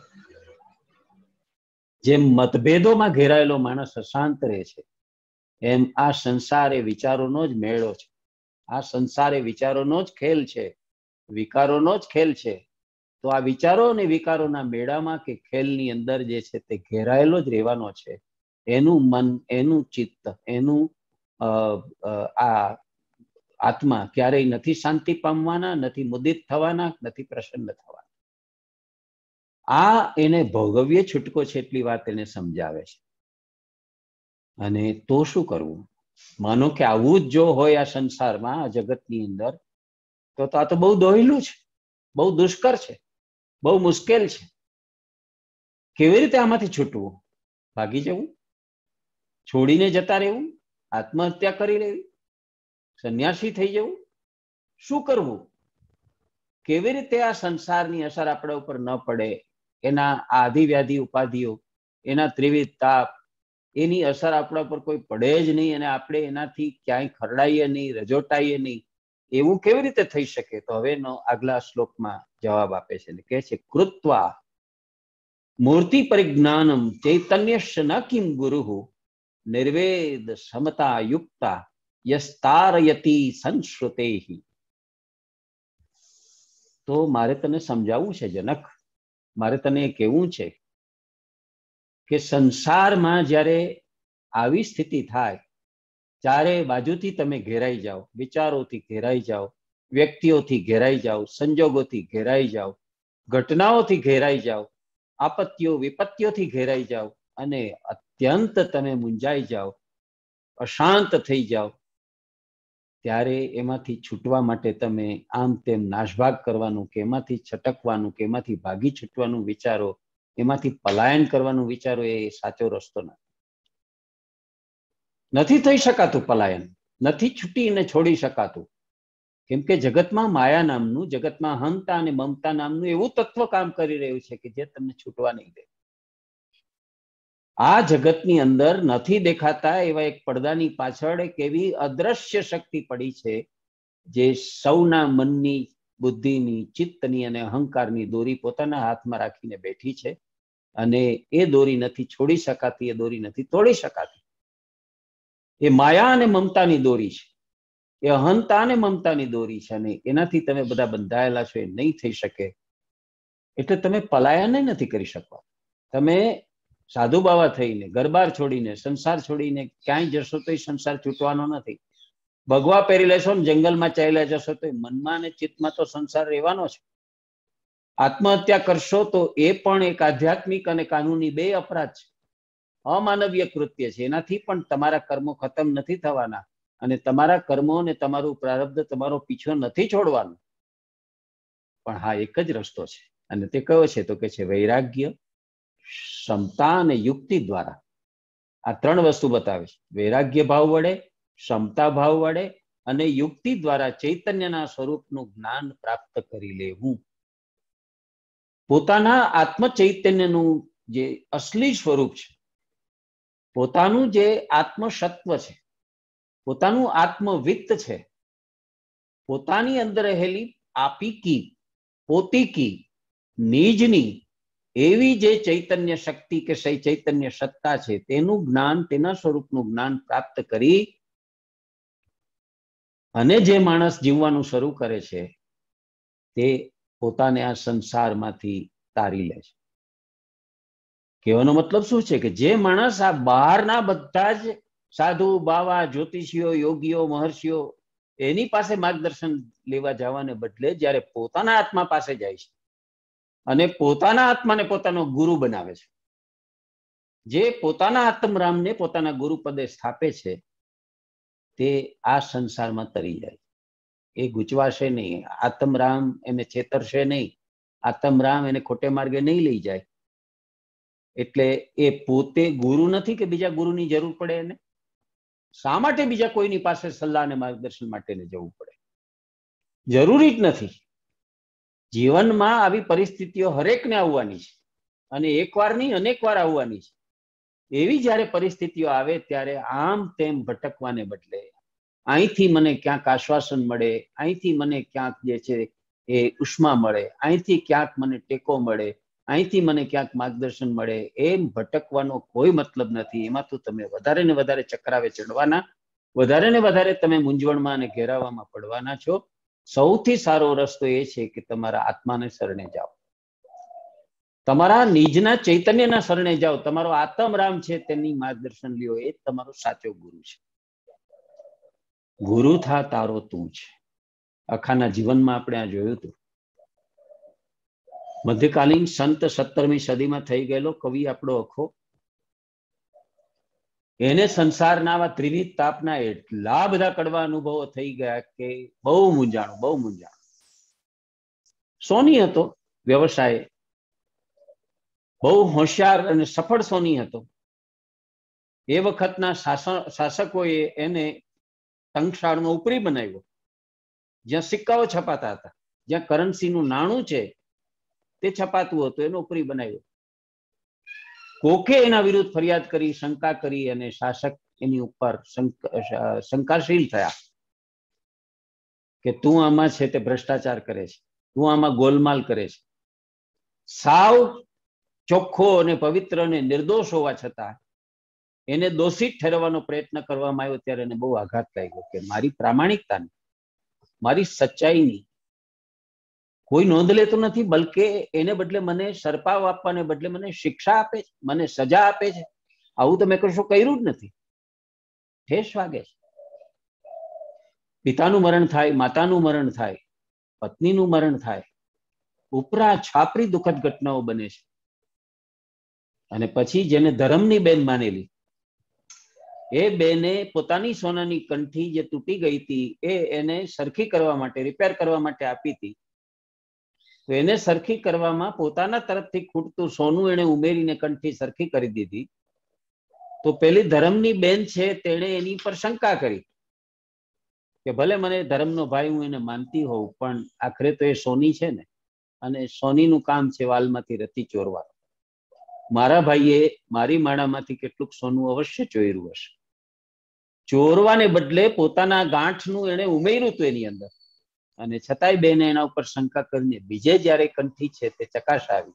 જેમ મતભેદોમાં ઘેરાયેલો માણસ અશાંત રહે છે, એમ આ સંસાર એ વિચારોનો જ મેળો છે. આ સંસાર એ વિચારોનો જ ખેલ છે, વિકારોનો જ ખેલ છે. તો આ વિચારો અને વિકારોના મેળામાં કે ખેલની અંદર જે છે તે ઘેરાયેલો જ રહેવાનો છે. એનું મન, એનું ચિત્ત, એનું આ આત્મા ક્યારેય નથી શાંતિ પામવાના, નથી મુદિત થવાના, નથી પ્રસન્ન થવાના. આ એને ભોગવ્ય છૂટકો છે એટલી વાત એને સમજાવે છે. અને તો શું કરવું? માનો કે આવું જ જો હોય આ સંસારમાં, આ જગતની અંદર, તો આ તો બહુ દોહલું છે, બહુ દુષ્કર છે, બહુ મુશ્કેલ છે. કેવી રીતે આમાંથી છૂટવું? ભાગી જવું, છોડીને જતા રહેવું, આત્મહત્યા કરી લેવી, સંન્યાસી થઈ જવું, શું કરવું? કેવી રીતે આ સંસારની અસર આપણા ઉપર ન પડે, એના આધિ વ્યાધિ ઉપાધિઓ, એના ત્રિવિધ તાપ, એની અસર આપણા પર કોઈ પડે જ નહીં અને આપણે એનાથી ક્યાંય ખરડાઈએ નહીં, રજોટાઈએ નહીં, એવું કેવી રીતે થઈ શકે? તો હવેનો આગલા શ્લોકમાં જવાબ આપે છે, કહે છે કૃત્વા મૂર્તિ પરિજ્ઞાનમ ચૈતન્યસ્ય ન કિમ ગુરુ નિર્વેદ સમતા યુક્તા યસ્તારયતિ સંશ્રુતેહિ. તો મારે તને સમજાવવું છે જનક, મારે તને કહેવું છે કે સંસારમાં જ્યારે આવી સ્થિતિ થાય, ચારે બાજુથી તમે ઘેરાઈ જાઓ, વિચારોથી ઘેરાઈ જાઓ, વ્યક્તિઓથી ઘેરાઈ જાઓ, સંજોગોથી ઘેરાઈ જાઓ, ઘટનાઓથી ઘેરાઈ જાઓ, આપત્તિઓ વિપત્તિઓથી ઘેરાઈ જાઓ અને અત્યંત તમે મૂંઝાઈ જાઓ, અશાંત થઈ જાઓ, ત્યારે એમાંથી છૂટવા માટે તમે આમ તેમ નાશભાગ કરવાનું કે એમાંથી છટકવાનું કે એમાંથી ભાગી છૂટવાનું વિચારો, એમાંથી પલાયન કરવાનું વિચારો, એ સાચો રસ્તો નથી. નથી થઈ શકાતું પલાયન, નથી છૂટીને છોડી શકાતું. કેમ કે જગતમાં માયા નામનું, જગતમાં અહંતા અને મમતા નામનું એવું તત્વ કામ કરી રહ્યું છે કે જે તમને છૂટવા નહીં દે. આ જગતની અંદર નથી દેખાતા એવા એક પડદાની પાછળ એક એવી અદ્રશ્ય શક્તિ પડી છે જે સૌના મનની, બુદ્ધિની, ચિત્તની અને અહંકારની દોરી પોતાના હાથમાં રાખીને બેઠી છે અને એ દોરી નથી છોડી શકાતી, એ દોરી નથી તોડી શકાતી. એ માયા અને મમતાની દોરી છે, એ અહંતા અને મમતાની દોરી છે અને એનાથી તમે બધા બંધાયેલા છો, એ નહીં થઈ શકે. એટલે તમે પલાયન નથી કરી શકવા. તમે સાધુ બાવા થઈને, ઘરબાર છોડીને, સંસાર છોડીને ક્યાંય જશો તો એ સંસાર છૂટવાનો નથી. ભગવા પહેરી લેશો ને જંગલમાં ચાલ્યા જશો તો મનમાં અને ચિત્તમાં તો સંસાર રહેવાનો છે. આત્મહત્યા કરશો તો એ પણ એક આધ્યાત્મિક અને કાનૂની બે અપરાધ છે, અમાનવીય કૃત્ય છે. એનાથી પણ તમારા કર્મો ખતમ નથી થવાના અને તમારા કર્મો અને તમારું પ્રારબ્ધ તમારો પીછો નથી છોડવાનો. પણ હા, એક જ રસ્તો છે અને તે કયો છે? તો કે છે વૈરાગ્ય, ક્ષમતા અને યુક્તિ દ્વારા. આ ત્રણ વસ્તુ બતાવે છે. વૈરાગ્ય ભાવ વડે, ક્ષમતા ભાવ વડે અને યુક્તિ દ્વારા ચૈતન્યના સ્વરૂપનું જ્ઞાન પ્રાપ્ત કરી લેવું. પોતાના આત્મ ચૈતન્યનું જે અસલી સ્વરૂપ છે, પોતાનું જે આત્મસત્વ છે, પોતાનું આત્મવિત્ત છે, પોતાની અંદર રહેલી આપીકી, પોતીકી, નીજની એવી જે ચૈતન્ય શક્તિ કે ચૈતન્ય સત્તા છે, તેનું જ્ઞાન, તેના સ્વરૂપનું જ્ઞાન પ્રાપ્ત કરી અને જે માણસ જીવવાનું શરૂ કરે છે તે પોતાને આ સંસારમાંથી તારી લે છે. કહેવાનો મતલબ શું છે કે જે માણસ આ બહારના બધા જ સાધુ, બાવા, જ્યોતિષીઓ, યોગીઓ, મહર્ષિઓ એની પાસે માર્ગદર્શન લેવા જવાને બદલે જ્યારે પોતાના આત્મા પાસે જાય છે અને પોતાના આત્માને પોતાનો ગુરુ બનાવે છે, જે પોતાના આત્મરામને પોતાના ગુરુ પદે સ્થાપે છે, તે આ સંસારમાં તરી જાય. એ ગૂંચવાશે નહીં. આત્મરામ એને છેતરશે નહીં. આત્મરામ એને ખોટે માર્ગે નહીં લઈ જાય. એટલે એ પોતે ગુરુ નથી કે બીજા ગુરુની જરૂર પડે એને. શા માટે બીજા કોઈની પાસે સલાહ અને માર્ગદર્શન માટે જવું પડે? જરૂરી જ નથી. જીવનમાં આવી પરિસ્થિતિઓ હરેકને આવવાની છે અને એક વાર નહીં અનેક વાર આવવાની છે. એવી જ્યારે પરિસ્થિતિઓ આવે ત્યારે આમ તેમ ભટકવાને બદલે અહીંથી મને ક્યાંક આશ્વાસન મળે, અહીંથી મને ક્યાંક જે છે એ ઉષ્મા મળે, અહીંથી ક્યાંક મને ટેકો મળે, અહીંથી મને ક્યાંક માર્ગદર્શન મળે, એમ ભટકવાનો કોઈ મતલબ નથી. એમાં તો તમે વધારે ને વધારે ચક્રાવે ચડવાના, વધારે ને વધારે તમે મૂંઝવણમાં અને ઘેરાવામાં પડવાના છો. સૌથી સારો રસ્તો એ છે કે તમારા આત્માને શરણે જાઓ, તમારા નિજના ચૈતન્યના શરણે જાઓ. તમારો આત્મરામ છે તેની માર્ગદર્શન લ્યો, એ તમારો સાચો ગુરુ છે. ગુરુ થા તારો તું છે. અખાના જીવનમાં આપણે આ જોયું હતું. મધ્યકાલીન સંત સત્તરમી સદીમાં થઈ ગયેલો કવિ આપણો અખો એને સંસારના આવા ત્રિવિધ તાપના એટલા બધા કડવા અનુભવો થઈ ગયા કે બહુ મૂંઝાણું બહુ મૂંઝાણું. સોની હતો વ્યવસાય, બહુ હોશિયાર અને સફળ સોની હતો. એ વખતના શાસકોએ એને ટંકશાળનો ઉપરી બનાવ્યો, જ્યાં સિક્કાઓ છપાતા હતા, જ્યાં કરન્સીનું નાણું છે તે છપાતું હતું, એનો ઉપરી બનાવ્યો. કોકે એના વિરુદ્ધ ફરિયાદ કરી, શંકા કરી અને શાસક એની ઉપર શંકાશીલ થયા કે તું આમાં છે તે ભ્રષ્ટાચાર કરે છે, તું આમાં ગોલમાલ કરે છે. સાવ ચોખ્ખો અને પવિત્ર અને નિર્દોષ હોવા છતાં એને દોષિત ઠેરવવાનો પ્રયત્ન કરવામાં આવ્યો. ત્યારે એને બહુ આઘાત લાગ્યો કે મારી પ્રામાણિકતાની, મારી સચ્ચાઈની કોઈ નોંધ લેતો નથી, બલકે એને બદલે મને સરપાવ આપવાને બદલે મને શિક્ષા આપે છે, મને સજા આપે છે. આવું તો મેં કશું કર્યું જ નથી. ઠેસ વાગે છે. પિતાનું મરણ થાય, માતાનું મરણ થાય, પત્નીનું મરણ થાય, ઉપરા છાપરી દુઃખદ ઘટનાઓ બને છે. અને પછી જેને ધર્મની બેન માનેલી એ બેને પોતાની સોનાની કંઠી જે તૂટી ગઈ હતી એ એને સરખી કરવા માટે, રિપેર કરવા માટે આપી હતી. તો એને સરખી કરવામાં પોતાના તરફથી ખૂટતું સોનું એને ઉમેરીને કંઠી સરખી કરી દીધી. તો પેલી ધર્મની બેન છે તેણે એની પર શંકા કરી કે ભલે મને ધર્મનો ભાઈ હું એને માનતી હોઉં, પણ આખરે તો એ સોની છે ને, અને સોનીનું કામ છે વાલમાંથી રતી ચોરવા. મારા ભાઈએ મારી માળામાંથી કેટલુંક સોનું અવશ્ય ચોર્યું હશે. ચોરવાને બદલે પોતાના ગાંઠનું એને ઉમેર્યું હતું એની અંદર, અને છતાંય બેને એના ઉપર શંકા કરીને બીજે જયારે કંઠી છે તે ચકાસાવી,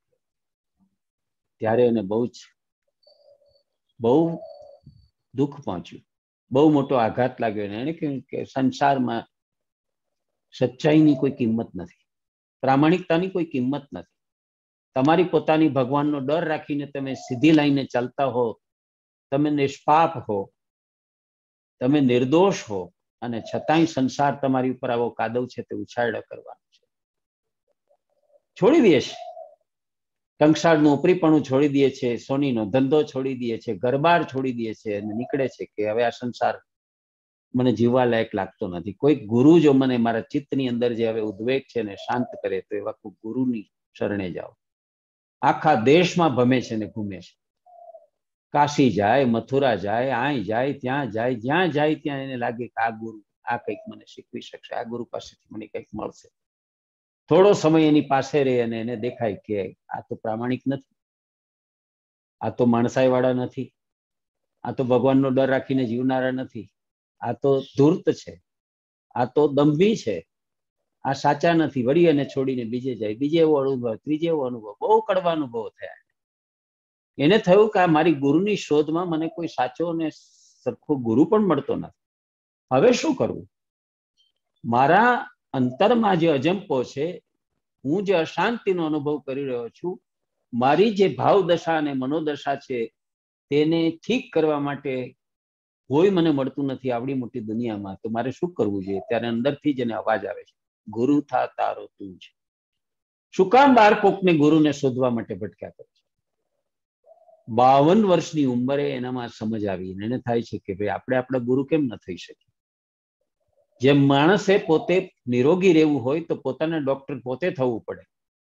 ત્યારે એને બહુ જ બહુ દુઃખ પહોંચ્યું, બહુ મોટો આઘાત લાગ્યો. એને કહ્યું કે સંસારમાં સચ્ચાઈની કોઈ કિંમત નથી, પ્રામાણિકતાની કોઈ કિંમત નથી. તમારી પોતાની ભગવાનનો ડર રાખીને તમે સીધી લાઈને ચાલતા હો, તમે નિષ્પાપ હો, તમે નિર્દોષ હો, અને છતાંય સંસાર તમારી ઉપર આવો કાદવ છે તે ઉછાળા કરવાનો છે. છોડી દે છે, ટંકશાળનું ઉપરીપણું છોડી દે છે, સોનીનો ધંધો છોડી દે છે, ઘરબાર છોડી દે છે અને નીકળે છે કે હવે આ સંસાર મને જીવવા લાયક લાગતો નથી. કોઈ ગુરુ જો મને મારા ચિત્તની અંદર જે હવે ઉદ્વેગ છે ને શાંત કરે તો એવા કોઈ ગુરુની શરણે જાઓ. આખા દેશમાં ભમે છે ને ઘૂમે છે. કાશી જાય, મથુરા જાય, અહીં જાય, ત્યાં જાય, જ્યાં જાય ત્યાં એને લાગે કે આ ગુરુ આ કંઈક મને શીખવી શકશે, આ ગુરુ પાસેથી મને કંઈક મળશે. થોડો સમય એની પાસે રહે અને એને દેખાય કે આ તો પ્રામાણિક નથી, આ તો માણસાઈ વાળા નથી, આ તો ભગવાનનો ડર રાખીને જીવનારા નથી, આ તો ધૂર્ત છે, આ તો દંભી છે, આ સાચા નથી. વળી એને છોડીને બીજે જાય, બીજે એવો અનુભવ, ત્રીજે એવો અનુભવ, બહુ કડવા અનુભવ થયા. એને થયું કે આ મારી ગુરુની શોધમાં મને કોઈ સાચો અને સરખો ગુરુ પણ મળતો નથી. હવે શું કરવું? મારા અંતરમાં જે અજંપો છે, હું જે અશાંતિનો અનુભવ કરી રહ્યો છું, મારી જે ભાવદશા અને મનોદશા છે તેને ઠીક કરવા માટે કોઈ મને મળતું નથી આવડી મોટી દુનિયામાં. તો મારે શું કરવું જોઈએ? ત્યારે અંદરથી જ એને અવાજ આવે છે, ગુરુ થા તારો તું છે. શું કામ બાર કોકને ગુરુને શોધવા માટે ભટક્યા કરે છે? બાવન વર્ષની ઉંમરે એનામાં સમજ આવી, એને થાય છે કે ભાઈ આપણે આપણા ગુરુ કેમ ન થઈ શકીએ? જેમ માણસે પોતે નિરોગી રહેવું હોય તો પોતાના ડોક્ટર પોતે થવું પડે,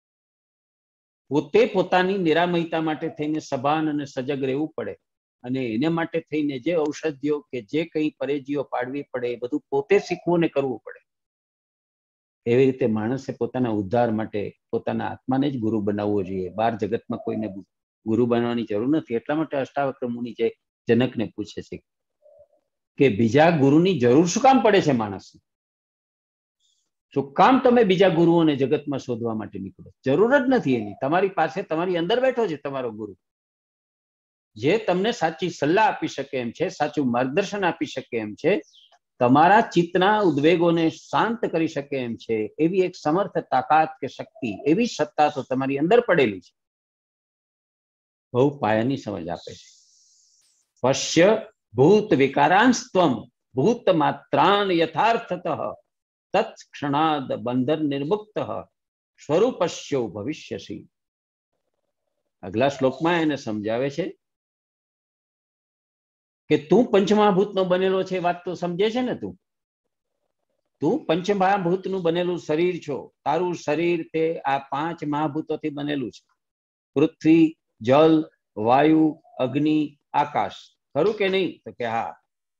પોતે પોતાની નિરામયતા માટે થઈને સભાન અને સજગ રહેવું પડે, અને એને માટે થઈને જે ઔષધિઓ કે જે કંઈ પરેજીઓ પાડવી પડે એ બધું પોતે શીખવું ને કરવું પડે. એવી રીતે માણસે પોતાના ઉદ્ધાર માટે પોતાના આત્માને જ ગુરુ બનાવવો જોઈએ. બહાર જગતમાં કોઈને ગુરુ બનવાની જરૂર નથી. એટલા માટે અષ્ટાવક્ર મુનિ જે જનકને પૂછે છે કે બીજા ગુરુની જરૂર શું કામ પડે છે માણસને? શું કામ તમે બીજા ગુરુઓને જગતમાં શોધવા માટે નીકળો? જરૂર જ નથી એની. તમારી પાસે તમારી અંદર બેઠો છે તમારો ગુરુ, જે તમને સાચી સલાહ આપી શકે એમ છે, સાચું માર્ગદર્શન આપી શકે એમ છે, તમારા ચિત્તના ઉદ્વેગોને શાંત કરી શકે એમ છે. એવી એક સમર્થ તાકાત કે શક્તિ, એવી સત્તા તો તમારી અંદર પડેલી છે. બહુ પાયાની સમજ આપે છે. પશ્ય ભૂત વિકારાંસ્ત્વમ ભૂત માત્રાન યથાર્થતઃ તત્ક્ષણાદ બંધન નિર્મુક્ત સ્વરૂપસ્યો ભવિષ્યસી. આગલા શ્લોકમાં એને સમજાવે છે કે તું પંચમહાભૂતનો બનેલો છે, વાત તો સમજે છે ને? તું તું પંચમહાભૂતનું બનેલું શરીર છો. તારું શરીર તે આ પાંચ મહાભૂતોથી બનેલું છે: પૃથ્વી, જલ, વાયુ, અગ્નિ, આકાશ. ખરું કે નહીં? તો કે હા.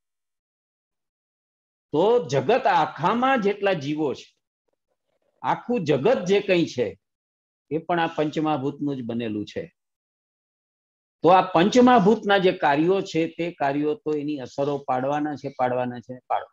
તો જગત આખામાં જેટલા જીવો છે, આખું જગત જે કંઈ છે એ પણ આ પંચમહાભૂતનું જ બનેલું છે. તો આ પંચમહાભૂતના જે કાર્યો છે તે કાર્યો તો એની અસરો પાડવાના છે પાડવાના છે પાડવાના.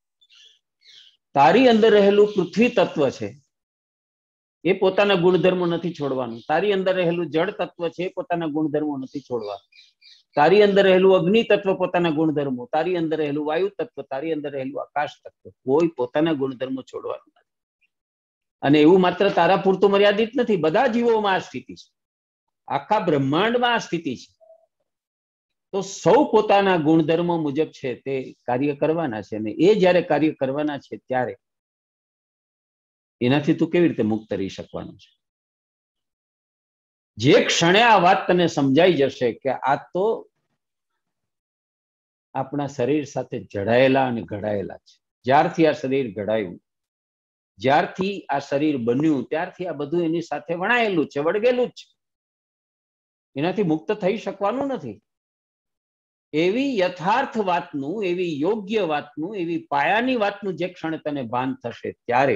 તારી અંદર રહેલું પૃથ્વી તત્વ છે એ પોતાના ગુણધર્મો નથી છોડવાનું. તારી અંદર રહેલું જળ તત્વ છે એ પોતાના ગુણધર્મો નથી છોડવાનું. તારી અંદર રહેલું અગ્નિ તત્વ પોતાના ગુણધર્મો, તારી અંદર રહેલું વાયુ તત્વ, તારી અંદર રહેલું આકાશ તત્વ, કોઈ પોતાના ગુણધર્મો છોડવાનું નથી. અને એવું માત્ર તારા પૂરતું મર્યાદિત નથી, બધા જીવોમાં આ સ્થિતિ છે, આખા બ્રહ્માંડમાં આ સ્થિતિ છે. તો સૌ પોતાના ગુણધર્મો મુજબ છે તે કાર્ય કરવાના છે, અને એ જયારે કાર્ય કરવાના છે ત્યારે એનાથી તું કેવી રીતે મુક્ત રહી શકવાનું છે? જે ક્ષણે આ વાત તને સમજાઈ જશે કે આ તો આપણા શરીર સાથે જડાયેલા અને ઘડાયેલા છે. જ્યારથી આ શરીર ઘડાયું, જ્યારથી આ શરીર બન્યું, ત્યારથી આ બધું એની સાથે વણાયેલું છે, વળગેલું જ છે. એનાથી મુક્ત થઈ શકવાનું નથી. એવી યથાર્થ વાતનું, એવી યોગ્ય વાતનું, એવી પાયાની વાતનું જે ક્ષણે તને ભાન થશે ત્યારે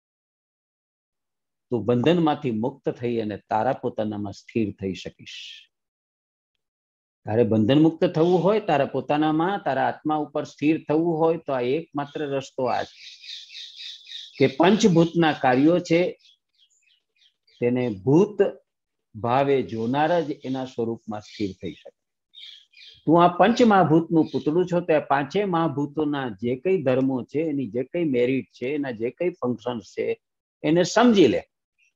તું બંધનમાંથી મુક્ત થઈ અને તારા પોતાનામાં સ્થિર થઈ શકીશ. તારે બંધન મુક્ત થવું હોય, તારા પોતાનામાં, તારા આત્મા ઉપર સ્થિર થવું હોય તો આ એકમાત્ર રસ્તો આ છે કે પંચભૂતના કાર્યો છે તેને ભૂત ભાવે જોનાર જ એના સ્વરૂપમાં સ્થિર થઈ શકે. તું આ પંચ મહાભૂતનું પૂતળું છો, તો આ પાંચે મહાભૂતોના જે કઈ ધર્મો છે, એની જે કઈ મેરિટ છે, એના જે કઈ ફંક્શન છે એને સમજી લે.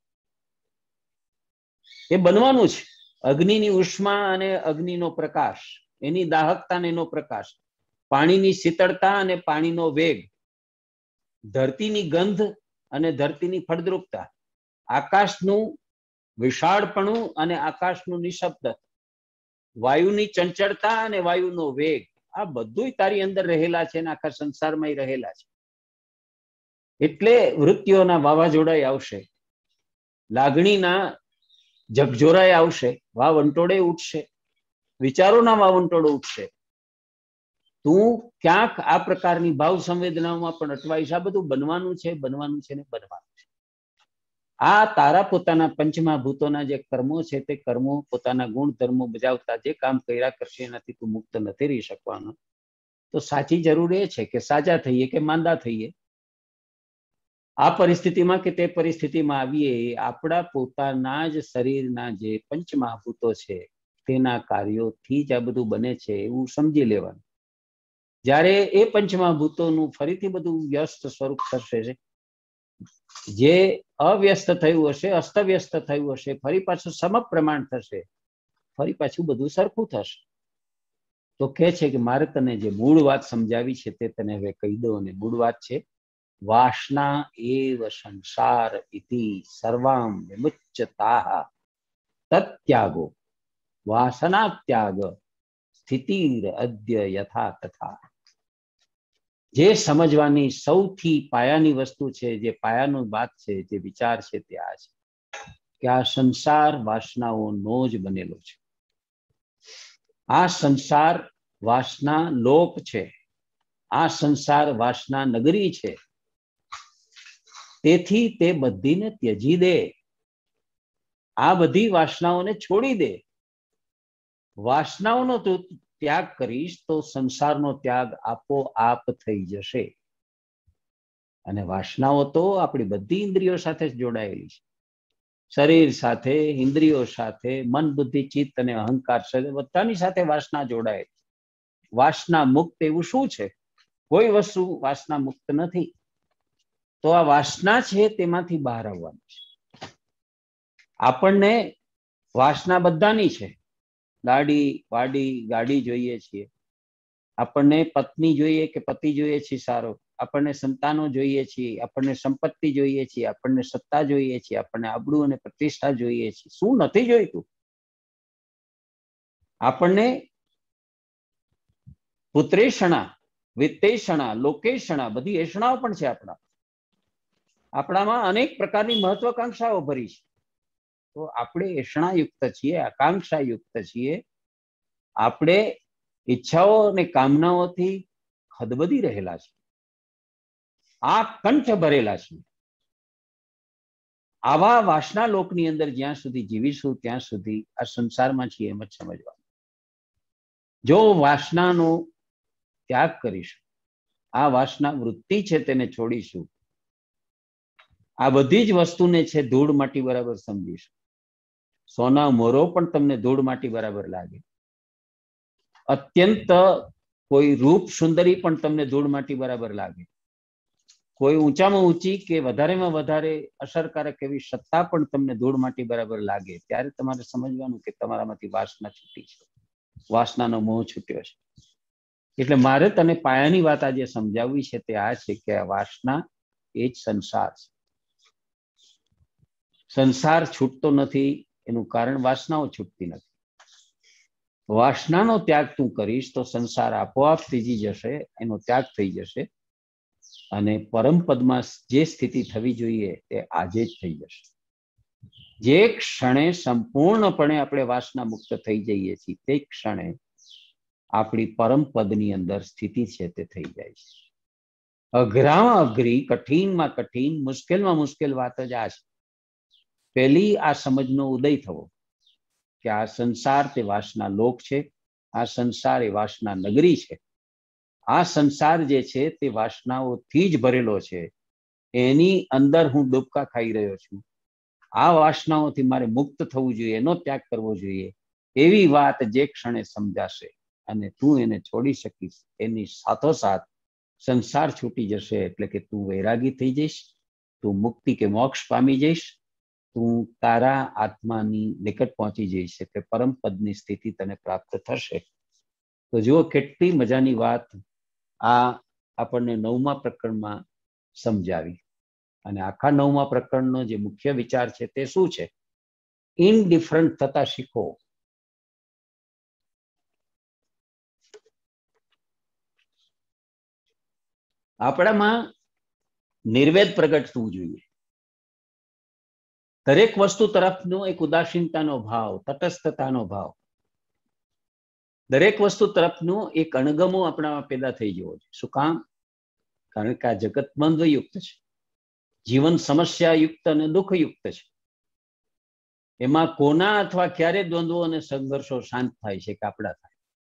એ બનવાનું છે. અગ્નિની ઉષ્મા અને અગ્નિનો પ્રકાશ, એની દાહકતા અને એનો પ્રકાશ, પાણીની શીતળતા અને પાણીનો વેગ, ધરતીની ગંધ અને ધરતીની ફળદ્રુપતા, આકાશનું વિશાળપણું અને આકાશનું નિશબ્દ, વાયુની ચંચળતા અને વાયુનો વેગ, આ બધું તારી અંદર રહેલા છે અને આખા સંસારમાં રહેલા છે. એટલે વૃત્તિઓના વાવાઝોડા આવશે, લાગણીના જગજોરાય આવશે, વાવંટોળે ઉઠશે, વિચારોના વાવંટોળે ઉઠશે. તું ક્યાંક આ પ્રકારની ભાવ સંવેદનાઓમાં પણ અટવાઈશ. આ બધું બનવાનું છે, બનવાનું છે ને બનવાનું છે. આ તારા પોતાના પંચમહાભૂતોના જે કર્મો છે તે કર્મો પોતાના ગુણ ધર્મો બજાવતા જે કામ કર્યા કરશે એનાથી તું મુક્ત નથી રહી શકવાનો. તો સાચી જરૂર એ છે કે સાજા થઈએ કે માંદા થઈએ, આ પરિસ્થિતિમાં કે તે પરિસ્થિતિમાં આવીએ, આપણા પોતાના જ શરીરના જે પંચમહાભૂતો છે તેના કાર્યોથી જ આ બધું બને છે એવું સમજી લેવાનું. જ્યારે એ પંચમહાભૂતોનું ફરીથી બધું વ્યસ્ત સ્વરૂપ થશે, જે અવ્યસ્ત થયું હશે, અસ્તવ્યસ્ત થયું હશે, ફરી પાછું સમપ્રમાણ થશે, ફરી પાછું બધું સરખું થશે. તો કે છે કે મારે તને જે મૂળ વાત સમજાવી છે તે તને હવે કહી દો. અને મૂળ વાત છે વાસના એવ સંસાર ઇતિ સર્વામ વિમુચ્યતાઃ તત્યાગો વાસના ત્યાગ સ્થિતિર અદ્ય યથા તથા. જે સમજવાની સૌથી પાયાની વસ્તુ છે, જે પાયાનો વાત છે, જે વિચાર છે તે આ છે કે આ સંસાર વાસનાઓનો જ બનેલો છે. આ સંસાર વાસના લોક છે, આ સંસાર વાસના નગરી છે. તેથી તે બધીને ત્યજી દે, આ બધી વાસનાઓને છોડી દે. વાસનાઓનો તો ત્યાગ કરીશ તો સંસારનો ત્યાગ આપોઆપ થઈ જશે. અને વાસનાઓ તો આપણી બધી ઇન્દ્રિયો સાથે જ જોડાયેલી છે, શરીર સાથે, ઇન્દ્રિયો સાથે, મન, બુદ્ધિ, ચિત્ત અને અહંકાર સાથે બધાની સાથે વાસના જોડાયેલી. વાસના મુક્ત એવું શું છે? કોઈ વસ્તુ વાસના મુક્ત નથી. તો આ વાસના છે તેમાંથી બહાર આવવાનું છે. આપણને વાસના બધાની છે. લાડી વાડી ગાડી જોઈએ છીએ, આપણને પત્ની જોઈએ કે પતિ જોઈએ છે સારો, આપણને સંતાનો જોઈએ છીએ, આપણને સંપત્તિ જોઈએ છીએ, આપણને સત્તા જોઈએ છે, આપણને આબરૂ અને પ્રતિષ્ઠા જોઈએ છે. શું નથી જોઈતું? આપણને પુત્રેષણા, વિત્તેષણા, લોકેષણા, બધી એષણાઓ પણ છે આપણા આપણામાં અનેક પ્રકારની મહત્વાકાંક્ષાઓ ભરી છે. તો આપણે એષણાયુક્ત છીએ, આકાંક્ષાયુક્ત છીએ. આપણે ઈચ્છાઓ અને કામનાઓથી ખદબદી રહેલા છે, આ કંઠ ભરેલા છે. આવા વાસના લોકની અંદર જ્યાં સુધી જીવીશું ત્યાં સુધી આ સંસારમાં છીએ એમ જ સમજવાનું. જો વાસનાનો ત્યાગ કરીશું, આ વાસના વૃત્તિ છે તેને છોડીશું, આ બધી જ વસ્તુને છે ધૂળ માટી બરાબર સમજીશું. સોના મોરો પણ તમને ધૂળ માટી બરાબર લાગે. અત્યંત કોઈ રૂપ સુંદરી પણ તમને ધૂળ માટી બરાબર લાગે. કોઈ ઊંચામાં ઊંચી કે વધારેમાં વધારે અસરકારક એવી સત્તા પણ તમને ધૂળ માટી બરાબર લાગે. ત્યારે તમારે સમજવાનું કે તમારામાંથી વાસના છૂટી છે, વાસનાનો મોહ છૂટ્યો છે. એટલે મારે તને પાયાની વાત આજે સમજાવવી છે તે આ છે કે આ વાસના એ જ સંસાર છે. સંસાર છૂટતો નથી એનું કારણ વાસનાઓ છૂટતી નથી. વાસનાનો ત્યાગ તું કરીશ તો સંસાર આપોઆપ ત્યજી જશે, એનો ત્યાગ થઈ જશે અને પરમ પદમાં જે સ્થિતિ થવી જોઈએ તે આજે જ થઈ જશે. જે ક્ષણે સંપૂર્ણપણે આપણે વાસના મુક્ત થઈ જઈએ છીએ તે ક્ષણે આપણી પરમ પદની અંદર સ્થિતિ છે તે થઈ જાય છે. અઘરામાં અઘરી, કઠિનમાં કઠિન, મુશ્કેલમાં મુશ્કેલ વાત જ આ છે. પહેલી આ સમજનો ઉદય થવો કે આ સંસાર તે વાસના લોક છે, આ સંસાર એ વાસના નગરી છે. આ સંસાર જે છે તે વાસનાઓથી જ ભરેલો છે, એની અંદર હું ડૂબકા ખાઈ રહ્યો છું. આ વાસનાઓથી મારે મુક્ત થવું જોઈએ, એનો ત્યાગ કરવો જોઈએ. એવી વાત જે ક્ષણે સમજાશે અને તું એને છોડી શકીશ, એની સાથોસાથ સંસાર છૂટી જશે. એટલે કે તું વૈરાગી થઈ જઈશ, તું મુક્તિ કે મોક્ષ પામી જઈશ, તું તારા આત્માની નિકટ પહોંચી જઈશ, એટલે પરમ પદની સ્થિતિ તને પ્રાપ્ત થશે. તો જુઓ કેટલી મજાની વાત આ આપણને નવમા પ્રકરણમાં સમજાવી. અને આખા નવમા પ્રકરણનો જે મુખ્ય વિચાર છે તે શું છે? ઇનડિફરન્ટ થતા શીખો. આપણામાં નિર્વેદ પ્રગટ થવું જોઈએ. દરેક વસ્તુ તરફનો એક ઉદાસીનતાનો ભાવ, તટસ્થતાનો ભાવ, દરેક વસ્તુ તરફનો એક અણગમો આપણામાં પેદા થઈ જવો છે. શું કામ? કારણ કે આ જગત દ્વંદ્વયુક્ત છે, જીવન સમસ્યાયુક્ત અને દુઃખયુક્ત છે. એમાં કોના અથવા ક્યારે દ્વંદ્વો અને સંઘર્ષો શાંત થાય છે કે આપણા થાય?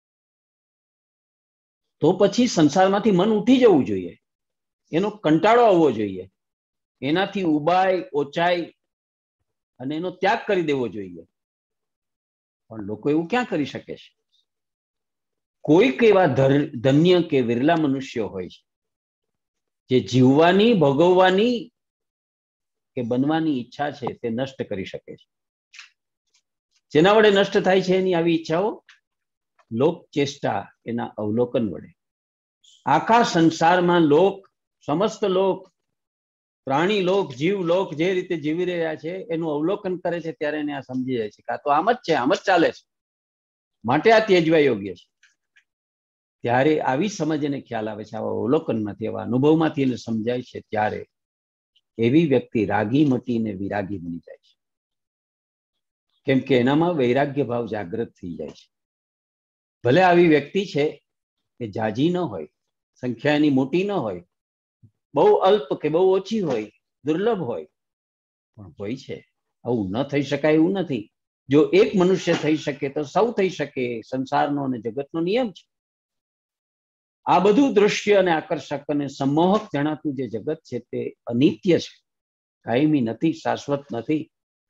તો પછી સંસારમાંથી મન ઉઠી જવું જોઈએ, એનો કંટાળો આવવો જોઈએ, એનાથી ઉબાય ઓચાઈ અને એનો ત્યાગ કરી દેવો જોઈએ. પણ લોકો એવું ક્યાં કરી શકે છે? કોઈક એવા ધન્ય કે વિરલા મનુષ્યો હોય છે જે જીવવાની, ભોગવવાની કે બનવાની ઈચ્છા છે તે નષ્ટ કરી શકે છે. જેના વડે નષ્ટ થાય છે એની આવી ઈચ્છાઓ? લોક ચેષ્ટા, એના અવલોકન વડે. આખા સંસારમાં લોક, સમસ્ત લોક, પ્રાણી લોક, જીવ લોક જે રીતે જીવી રહ્યા છે એનું અવલોકન કરે છે ત્યારે એને આ સમજી જાય છે કે આ તો આમ જ છે, આમ જ ચાલે છે, માટે આ ત્યજવા યોગ્ય છે. ત્યારે આવી સમજ એને ખ્યાલ આવે છે, આવા અવલોકનમાંથી, આવા અનુભવમાંથી એને સમજાય છે, ત્યારે એવી વ્યક્તિ રાગી મટીને વિરાગી બની જાય છે. કેમ કે એનામાં વૈરાગ્ય ભાવ જાગૃત થઈ જાય છે. ભલે આવી વ્યક્તિ છે કે જાજી ન હોય, સંખ્યા એની મોટી ન હોય, બહુ અલ્પ કે બહુ ઓછી હોય, દુર્લભ હોય, પણ હોય છે. આવું ન થઈ શકાય એવું નથી. જો એક મનુષ્ય થઈ શકે તો સૌ થઈ શકે. સંસારનો અને જગતનો નિયમ છે. આ બધું દૃશ્ય અને આકર્ષક અને સંમોહક જણાતું જે જગત છે તે અનિત્ય છે, કાયમી નથી, શાશ્વત નથી.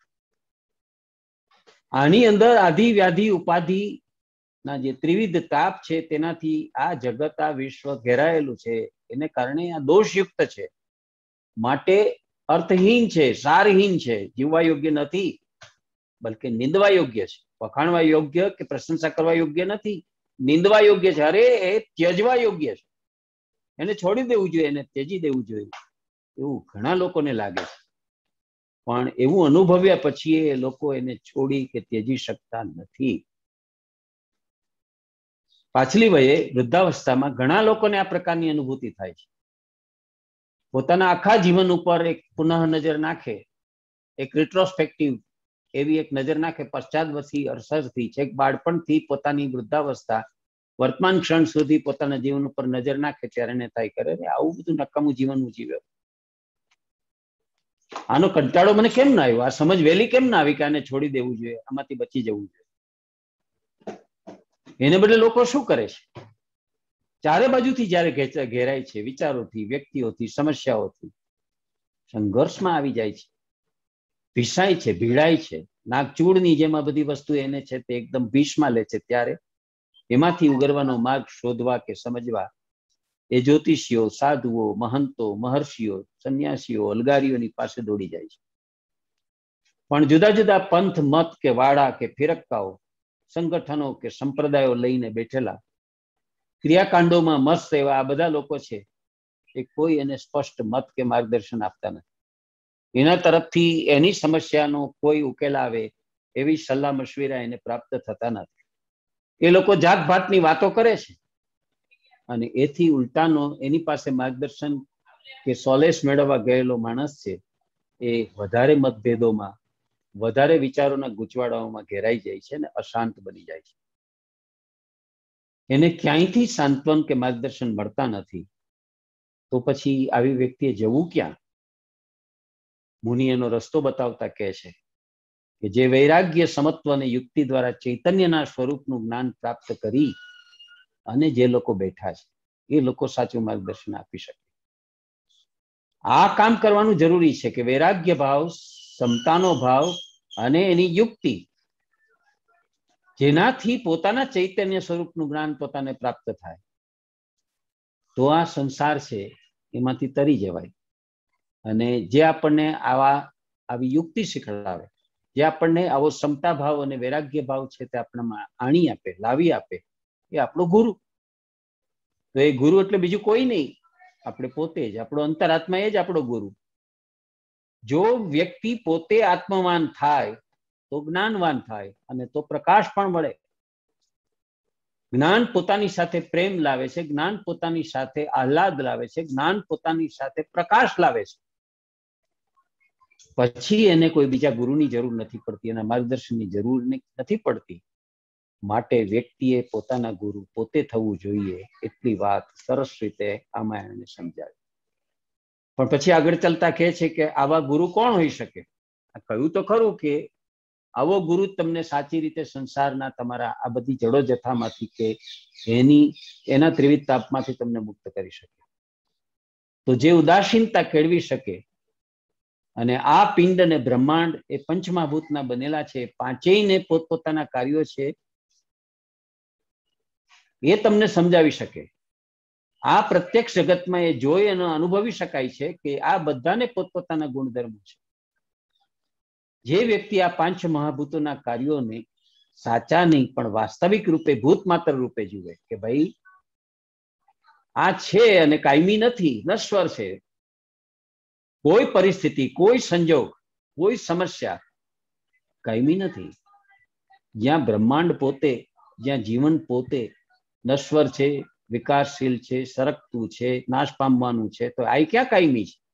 આની અંદર આધિ વ્યાધિ ઉપાધિ ના જે ત્રિવિધ તાપ છે તેનાથી આ જગત, આ વિશ્વ ઘેરાયેલું છે. એને કારણે આ દોષયુક્ત છે, માટે અર્થહીન છે, સારહીન છે, જીવવા યોગ્ય નથી, બલકે નિંદવા યોગ્ય છે. વખાણવા યોગ્ય કે પ્રશંસા કરવા યોગ્ય નથી, નિંદવા યોગ્ય છે. અરે એ ત્યજવા યોગ્ય છે, એને છોડી દેવું જોઈએ, એને ત્યજી દેવું જોઈએ, એવું ઘણા લોકોને લાગે છે. પણ એવું અનુભવ્યા પછી એ લોકો એને છોડી કે ત્યજી શકતા નથી. પાછલી વયે વૃદ્ધાવસ્થામાં ઘણા લોકોને આ પ્રકારની અનુભૂતિ થાય છે. પોતાના આખા જીવન ઉપર એક પુનઃ નજર નાખે, એક રિટ્રોસ્પેક્ટિવ એવી એક નજર નાખે, પશ્ચાદવર્તી અરસરથી છેક બાળપણથી પોતાની વૃદ્ધાવસ્થા વર્તમાન ક્ષણ સુધી પોતાના જીવન ઉપર નજર નાખે ત્યારે એને થાય કરે આવું બધું નકામું જીવન હું જીવ્યો, આનો કંટાળો મને કેમ ના આવ્યો, આ સમજ વહેલી કેમ ના આવી કે આને છોડી દેવું જોઈએ, આમાંથી બચી જવું જોઈએ. એને બદલે લોકો શું કરે છે, ચારે બાજુથી જયારે ઘેરાય છે વિચારોથી, વ્યક્તિઓથી, સમસ્યાઓથી, સંઘર્ષમાં આવી જાય છે, ભીસાય છે, ભીડાય છે, નાગચૂડની જેમ આ બધી વસ્તુ એને છે તે એકદમ ભીષમાં લે છે, ત્યારે એમાંથી ઉગરવાનો માર્ગ શોધવા કે સમજવા એ જ્યોતિષીઓ, સાધુઓ, મહંતો, મહર્ષિઓ, સંન્યાસીઓ, અલગારીઓની પાસે દોડી જાય છે. પણ જુદા જુદા પંથ, મત કે વાડા કે ફિરક્કાઓ, સંગઠનો કે સંપ્રદાયો લઈને બેઠેલા ક્રિયાકાંડોમાં મસ્ત એવા આ બધા લોકો છે એ કોઈ એને સ્પષ્ટ મત કે માર્ગદર્શન આપતા નથી. એના તરફથી એની સમસ્યાનો કોઈ ઉકેલ આવે એવી સલાહ મશવિરા એને પ્રાપ્ત થતા નથી. એ લોકો જાતભાતની વાતો કરે છે અને એથી ઉલટાનો એની પાસે માર્ગદર્શન કે સોલેસ મેળવવા ગયેલો માણસ છે એ વધારે મતભેદોમાં, વધારે વિચારોના ગૂંચવાડાઓમાં ઘેરાઈ જાય છે અને અશાંત બની જાય છે. એને ક્યાંયથી સાંત્વન કે માર્ગદર્શન મળતા નથી. તો પછી આવી વ્યક્તિએ જવું ક્યાં? મુનિ એનો રસ્તો બતાવતા કહે છે કે જે વૈરાગ્ય, સમત્વ અને યુક્તિ દ્વારા ચૈતન્યના સ્વરૂપનું જ્ઞાન પ્રાપ્ત કરી અને જે લોકો બેઠા છે એ લોકો સાચું માર્ગદર્શન આપી શકે. આ કામ કરવાનું જરૂરી છે કે વૈરાગ્ય ભાવ, સમતાનો ભાવ અને એની યુક્તિ જેનાથી પોતાના ચૈતન્ય સ્વરૂપનું જ્ઞાન પોતાને પ્રાપ્ત થાય તો આ સંસાર છે એમાંથી તરી જવાય. અને જે આપણને આવા આવી યુક્તિ શીખડાવે, જે આપણને આવો સમતા ભાવ અને વૈરાગ્ય ભાવ છે તે આપણામાં આણી આપે, લાવી આપે, એ આપણો ગુરુ. તો એ ગુરુ એટલે બીજું કોઈ નહીં, આપણે પોતે જ, આપણો અંતરાત્મા એ જ આપણો ગુરુ. જો વ્યક્તિ પોતે આત્મવાન થાય તો જ્ઞાનવાન થાય અને તો પ્રકાશ પણ મળે. જ્ઞાન પોતાની સાથે પ્રેમ લાવે છે, જ્ઞાન પોતાની સાથે આહલાદ લાવે છે, જ્ઞાન પોતાની સાથે પ્રકાશ લાવે છે. પછી એને કોઈ બીજા ગુરુની જરૂર નથી પડતી, એના માર્ગદર્શનની જરૂર નથી પડતી. માટે વ્યક્તિએ પોતાના ગુરુ પોતે થવું જોઈએ એટલી વાત સરસ રીતે આમાં એને સમજાવી. પણ પછી આગળ ચાલતા કહે છે કે આવા ગુરુ કોણ હોઈ શકે? કહ્યું તો ખરું કે આવો ગુરુ તમને સાચી રીતે સંસારના તમારા આ બધી જડો જથામાંથી કે એની એના ત્રિવિધ તાપમાંથી તમને મુક્ત કરી શકે. તો જે ઉદાસીનતા કેળવી શકે, અને આ પિંડ અને બ્રહ્માંડ એ પંચમહાભૂતના બનેલા છે, પાંચેયને પોતપોતાના કાર્યો છે એ તમને સમજાવી શકે. આ પ્રત્યક્ષ જગતમાં એ જોઈ અને અનુભવી શકાય છે કે આ બધાને પોતપોતાના ગુણધર્મો છે. જે વ્યક્તિ આ પાંચ મહાભૂતોના કાર્યોને સાચા નહીં પણ વાસ્તવિક રૂપે, ભૂત માત્ર રૂપે જુએ કે ભાઈ આ છે અને કાયમી નથી, નશ્વર છે, કોઈ પરિસ્થિતિ, કોઈ સંજોગ, કોઈ સમસ્યા કાયમી નથી. જ્યાં બ્રહ્માંડ પોતે, જ્યાં જીવન પોતે નશ્વર છે, વિકાસશીલ છે, સરકતું છે, નાશ પામવાનું છે, તો આ ક્યાં કાયમી છે?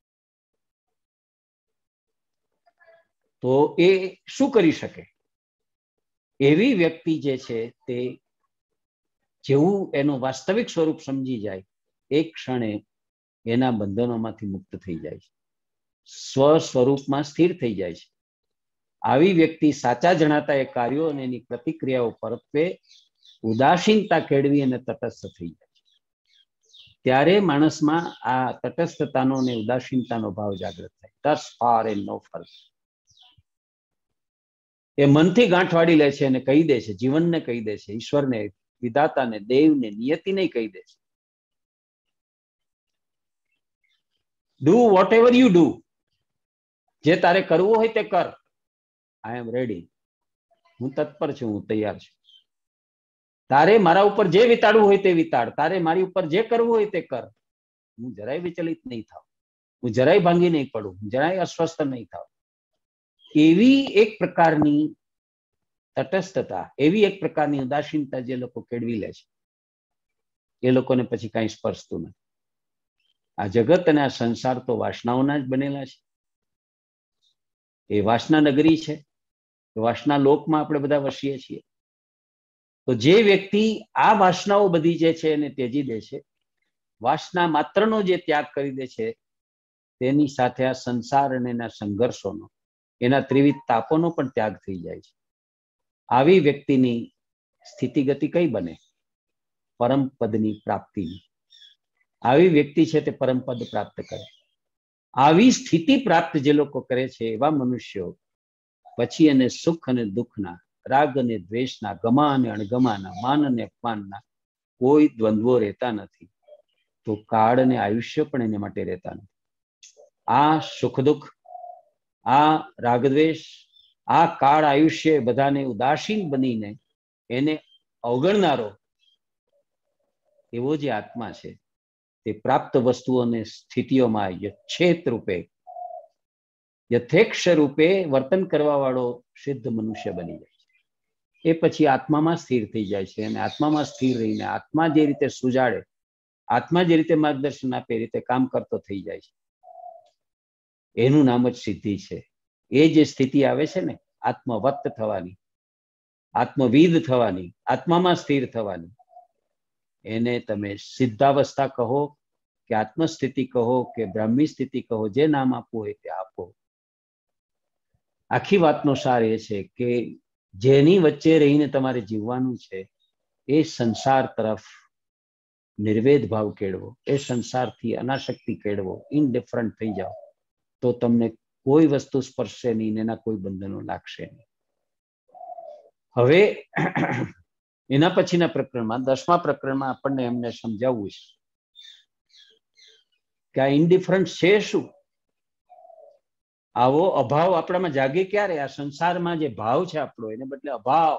તો એ શું કરી શકે? એવી વ્યક્તિ જે છે તે જેવું એનું વાસ્તવિક સ્વરૂપ સમજી જાય એક ક્ષણે એના બંધનોમાંથી મુક્ત થઈ જાય છે, સ્વ સ્વરૂપમાં સ્થિર થઈ જાય છે. આવી વ્યક્તિ સાચા જણાતા એ કાર્યો અને એની પ્રતિક્રિયાઓ પરત્વે ઉદાસીનતા કેળવી અને તટસ્થ થઈ જાય છે. ત્યારે માણસમાં આ તટસ્થતાનો અને ઉદાસીનતાનો ભાવ જાગૃત થાય. thus far and no further. એ મનથી ગાંઠ વાળી લે છે અને કહી દે છે, જીવનને કહી દે છે, ઈશ્વરને, વિધાતાને, દેવને, નિયતિને કહી દે છે, do whatever you do, જે તારે કરવું હોય તે કર, આઈ એમ રેડી, હું તત્પર છું, હું તૈયાર છું. તારે મારા ઉપર જે વિતાડવું હોય તે વિતાડ, તારે મારી ઉપર જે કરવું હોય તે કર. હું જરાય વિચલિત નહીં થાવ, હું જરાય ભાંગી નહીં પડું, જરાય અસ્વસ્થ નહીં થાવ. એવી એક પ્રકારની તટસ્થતા, એવી એક પ્રકારની ઉદાસીનતા જે લોકો કેળવી લે છે એ લોકોને પછી કાંઈ સ્પર્શતું નથી. આ જગત અને આ સંસાર તો વાસનાઓના જ બનેલા છે. એ વાસના નગરી છે. વાસના લોકમાં આપણે બધા વસીએ છીએ. તો જે વ્યક્તિ આ વાસનાઓ બધી જે છે એને ત્યજી દે છે, વાસના માત્રનો જે ત્યાગ કરી દે છે, તેની સાથે આ સંસાર અને એના સંઘર્ષોનો, એના ત્રિવિધ તાપોનો પણ ત્યાગ થઈ જાય છે. આવી વ્યક્તિની સ્થિતિગતિ કઈ બને? પરમ પદની પ્રાપ્તિની. આવી વ્યક્તિ છે તે પરમ પદ પ્રાપ્ત કરે. આવી સ્થિતિ પ્રાપ્ત જે લોકો કરે છે એવા મનુષ્યો પછી એને સુખ અને દુઃખના, રાગ અને દ્વેષના, ગમા અને અણગમાના, માન અને અપમાનના કોઈ દ્વંદ્વો રહેતા નથી. તો કાળ અને આયુષ્ય પણ એને માટે રહેતા નથી. આ સુખ દુઃખ, આ રાગદ્વેષ, આ કાળ આયુષ્ય બધાને ઉદાસીન બનીને એને અવગણનારો એવો જે આત્મા છે તે પ્રાપ્ત વસ્તુઓને સ્થિતિઓમાં યથેચ્છ રૂપે, યથેક્ષ રૂપે વર્તન કરવા વાળો સિદ્ધ મનુષ્ય બની જાય છે. એ પછી આત્મામાં સ્થિર થઈ જાય છે અને આત્મામાં સ્થિર રહીને આત્મા જે રીતે સુજાડે, આત્મા જે રીતે માર્ગદર્શન આપે એ રીતે કામ કરતો થઈ જાય છે. એનું નામ જ સિદ્ધિ છે. એ જે સ્થિતિ આવે છે ને, આત્મવત્ત થવાની, આત્મવિદ થવાની, આત્મામાં સ્થિર થવાની, એને તમે સિદ્ધાવસ્થા કહો કે આત્મસ્થિતિ કહો કે બ્રાહ્મી સ્થિતિ કહો, જે નામ આપવું હોય તે આપો. આખી વાતનો સાર એ છે કે જેની વચ્ચે રહીને તમારે જીવવાનું છે એ સંસાર તરફ નિર્વેદ ભાવ કેળવો, એ સંસારથી અનાસક્તિ કેળવો, ઇનડિફરન્ટ થઈ જાઓ, તો તમને કોઈ વસ્તુ સ્પર્શે નહીં, એના કોઈ બંધનો લાગશે નહીં. હવે એના પછીના પ્રકરણમાં, દસમા પ્રકરણમાં આપણને એમને સમજાવવું છે કે આ ઇનડિફરન્ટ છે શું? આવો અભાવ આપણામાં જાગે ક્યારે? આ સંસારમાં જે ભાવ છે આપણો, એને બદલે અભાવ,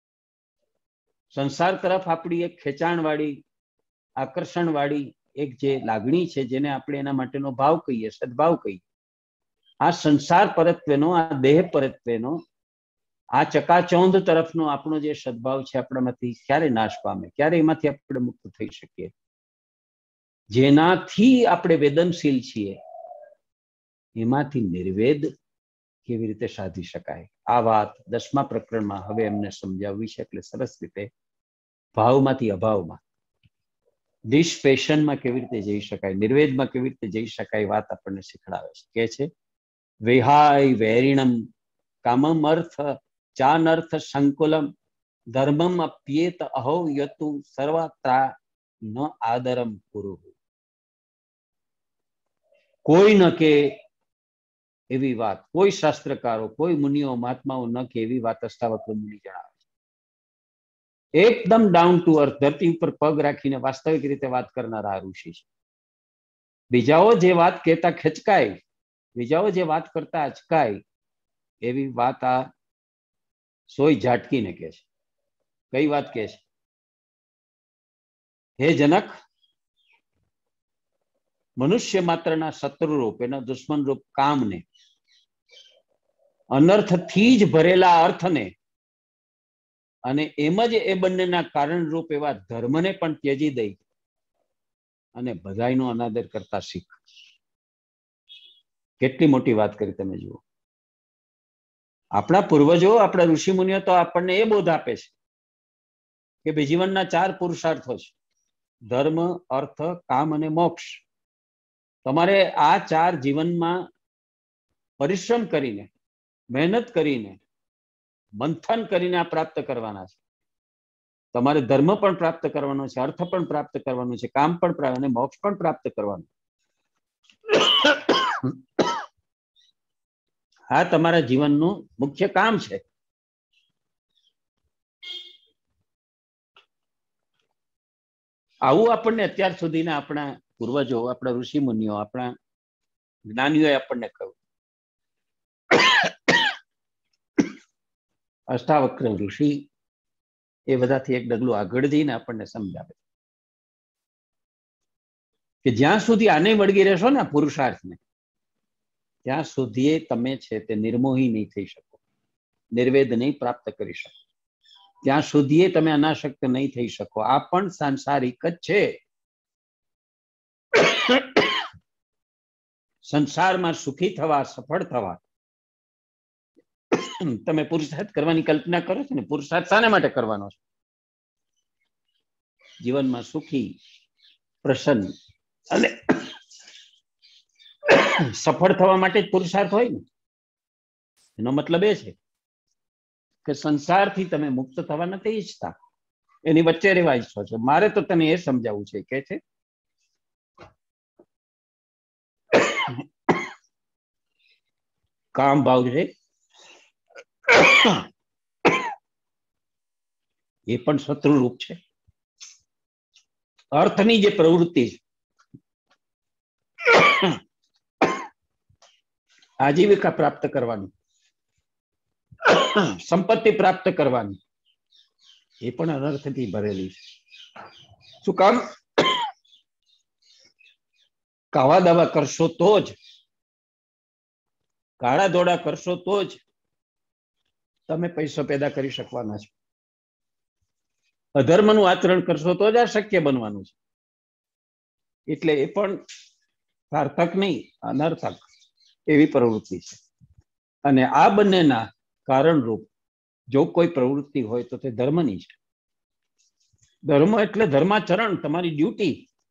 સંસાર તરફ આપણી એક ખેંચાણ વાળી, આકર્ષણ વાળી એક જે લાગણી છે, જેને આપણે એના માટેનો ભાવ કહીએ, સદભાવ કહીએ, આ સંસાર પરત્વેનો, આ દેહ પરત્વેનો, આ ચકાચોંધ તરફનો આપણો જે સદભાવ છે આપણામાંથી ક્યારે નાશ પામે? ક્યારે એમાંથી આપણે મુક્ત થઈ શકીએ? જેનાથી આપણે વેદનશીલ છીએ એમાંથી નિર્વેદ કેવી રીતે સાધી શકાય? આ વાત દસમા પ્રકરણમાં હવે એમને સમજાવવી છે. એટલે સરસ રીતે ભાવમાંથી અભાવમાં, ડિસ્પેશનમાં કેવી રીતે જઈ શકાય, નિર્વેદમાં કેવી રીતે જઈ શકાય, વાત આપણને શીખડાવે છે. કે છે વિહાય વૈરિણમ કામમ અર્થ ચાનર્થ સંકુલમ ધર્મમ અપ્યેત અહો યતુ સર્વત્રા ન આદરમ કુરુ. કોઈ ન કે એવી વાત, કોઈ શાસ્ત્રકારો, કોઈ મુનિઓ, મહાત્માઓ ન કે એવી વાત અષ્ટાવક્ર મુનિ જણાવે છે. એકદમ ડાઉન ટુ અર્થ, ધરતી ઉપર પગ રાખીને વાસ્તવિક રીતે વાત કરનારા ઋષિ છે. બીજાઓ જે વાત કહેતા ખેંચકાય, બીજાઓ જે વાત કરતા અચકાય, એવી વાત આ સોય ઝાટકીને કહે છે. કઈ વાત કહે છે? હે જનક, મનુષ્ય માત્રના શત્રુ રૂપ, એના દુશ્મન રૂપ કામને, અનર્થથી જ ભરેલા અર્થને, અને એમ જ એ બંનેના કારણરૂપ એવા ધર્મને પણ ત્યજી દઈ અને બધાયનો અનાદર કરતા શીખ. કેટલી મોટી વાત કરી તમે જુઓ. આપણા પૂર્વજો, આપણા ઋષિ મુનિઓ તો આપણને એ બોધ આપે છે કે બે જીવનના ચાર પુરુષાર્થો છે: ધર્મ, અર્થ, કામ અને મોક્ષ. તમારે આ ચાર જીવનમાં પરિશ્રમ કરીને, મહેનત કરીને, મંથન કરીને આ પ્રાપ્ત કરવાના છે. તમારે ધર્મ પણ પ્રાપ્ત કરવાનો છે, અર્થ પણ પ્રાપ્ત કરવાનું છે, કામ પણ પ્રાપ્ત અને મોક્ષ પણ પ્રાપ્ત કરવાનું. આ તમારા જીવનનું મુખ્ય કામ છે. આવું આપણને અત્યાર સુધીના આપણા પૂર્વજો, આપણા ઋષિ મુનિઓ, આપણા જ્ઞાનીઓએ આપણને કહ્યું. અષ્ટાવક્ર ઋષિ એ બધાથી એક ડગલું આગળ જઈને આપણને સમજાવે કે જ્યાં સુધી આને વળગી રહેશો ને પુરુષાર્થને, ત્યાં સુધી તમે છે તે નિર્મોહી નહીં થઈ શકો, નિર્વેદ નહીં પ્રાપ્ત કરી શકો. ત્યાં સુધી તમે અનાસક્ત નહીં થઈ શકો. આ પણ સાંસારિક જ છે. સંસારમાં સુખી થવા, સફળ થવા તમે પુરુષાર્થ કરવાની કલ્પના કરો છો ને. પુરુષાર્થ શાના માટે કરવાનો છે? જીવનમાં સુખી, પ્રસન્ન અને સફળ થવા માટે જ પુરુષાર્થ હોય ને. એનો મતલબ એ છે કે સંસારથી તમે મુક્ત થવા નથી ઈચ્છતા, એની વચ્ચે રહેવા ઈચ્છો છો. મારે તો તને એ સમજાવવું છે કે છે કામ ભાવ છે એ પણ શત્રુ રૂપ છે. અર્થની જે પ્રવૃત્તિ છે, આજીવિકા પ્રાપ્ત કરવાની, સંપત્તિ પ્રાપ્ત કરવાની, એ પણ અનર્થથી ભરેલી છે. શું કામ? કાવા દાવા કરશો તો જ, કાળા દોડા કરશો તો જ તમે પૈસો પેદા કરી શકવાના છો. અધર્મનું આચરણ કરશો તો જ આ શક્ય બનવાનું છે. એટલે એ પણ સાર્થક નહીં, અનર્થક એવી પ્રવૃત્તિ છે. અને આ બંનેના કારણરૂપ જો કોઈ પ્રવૃત્તિ હોય તો તે ધર્મની છે. ધર્મ એટલે ધર્માચરણ, તમારી ડ્યુટી.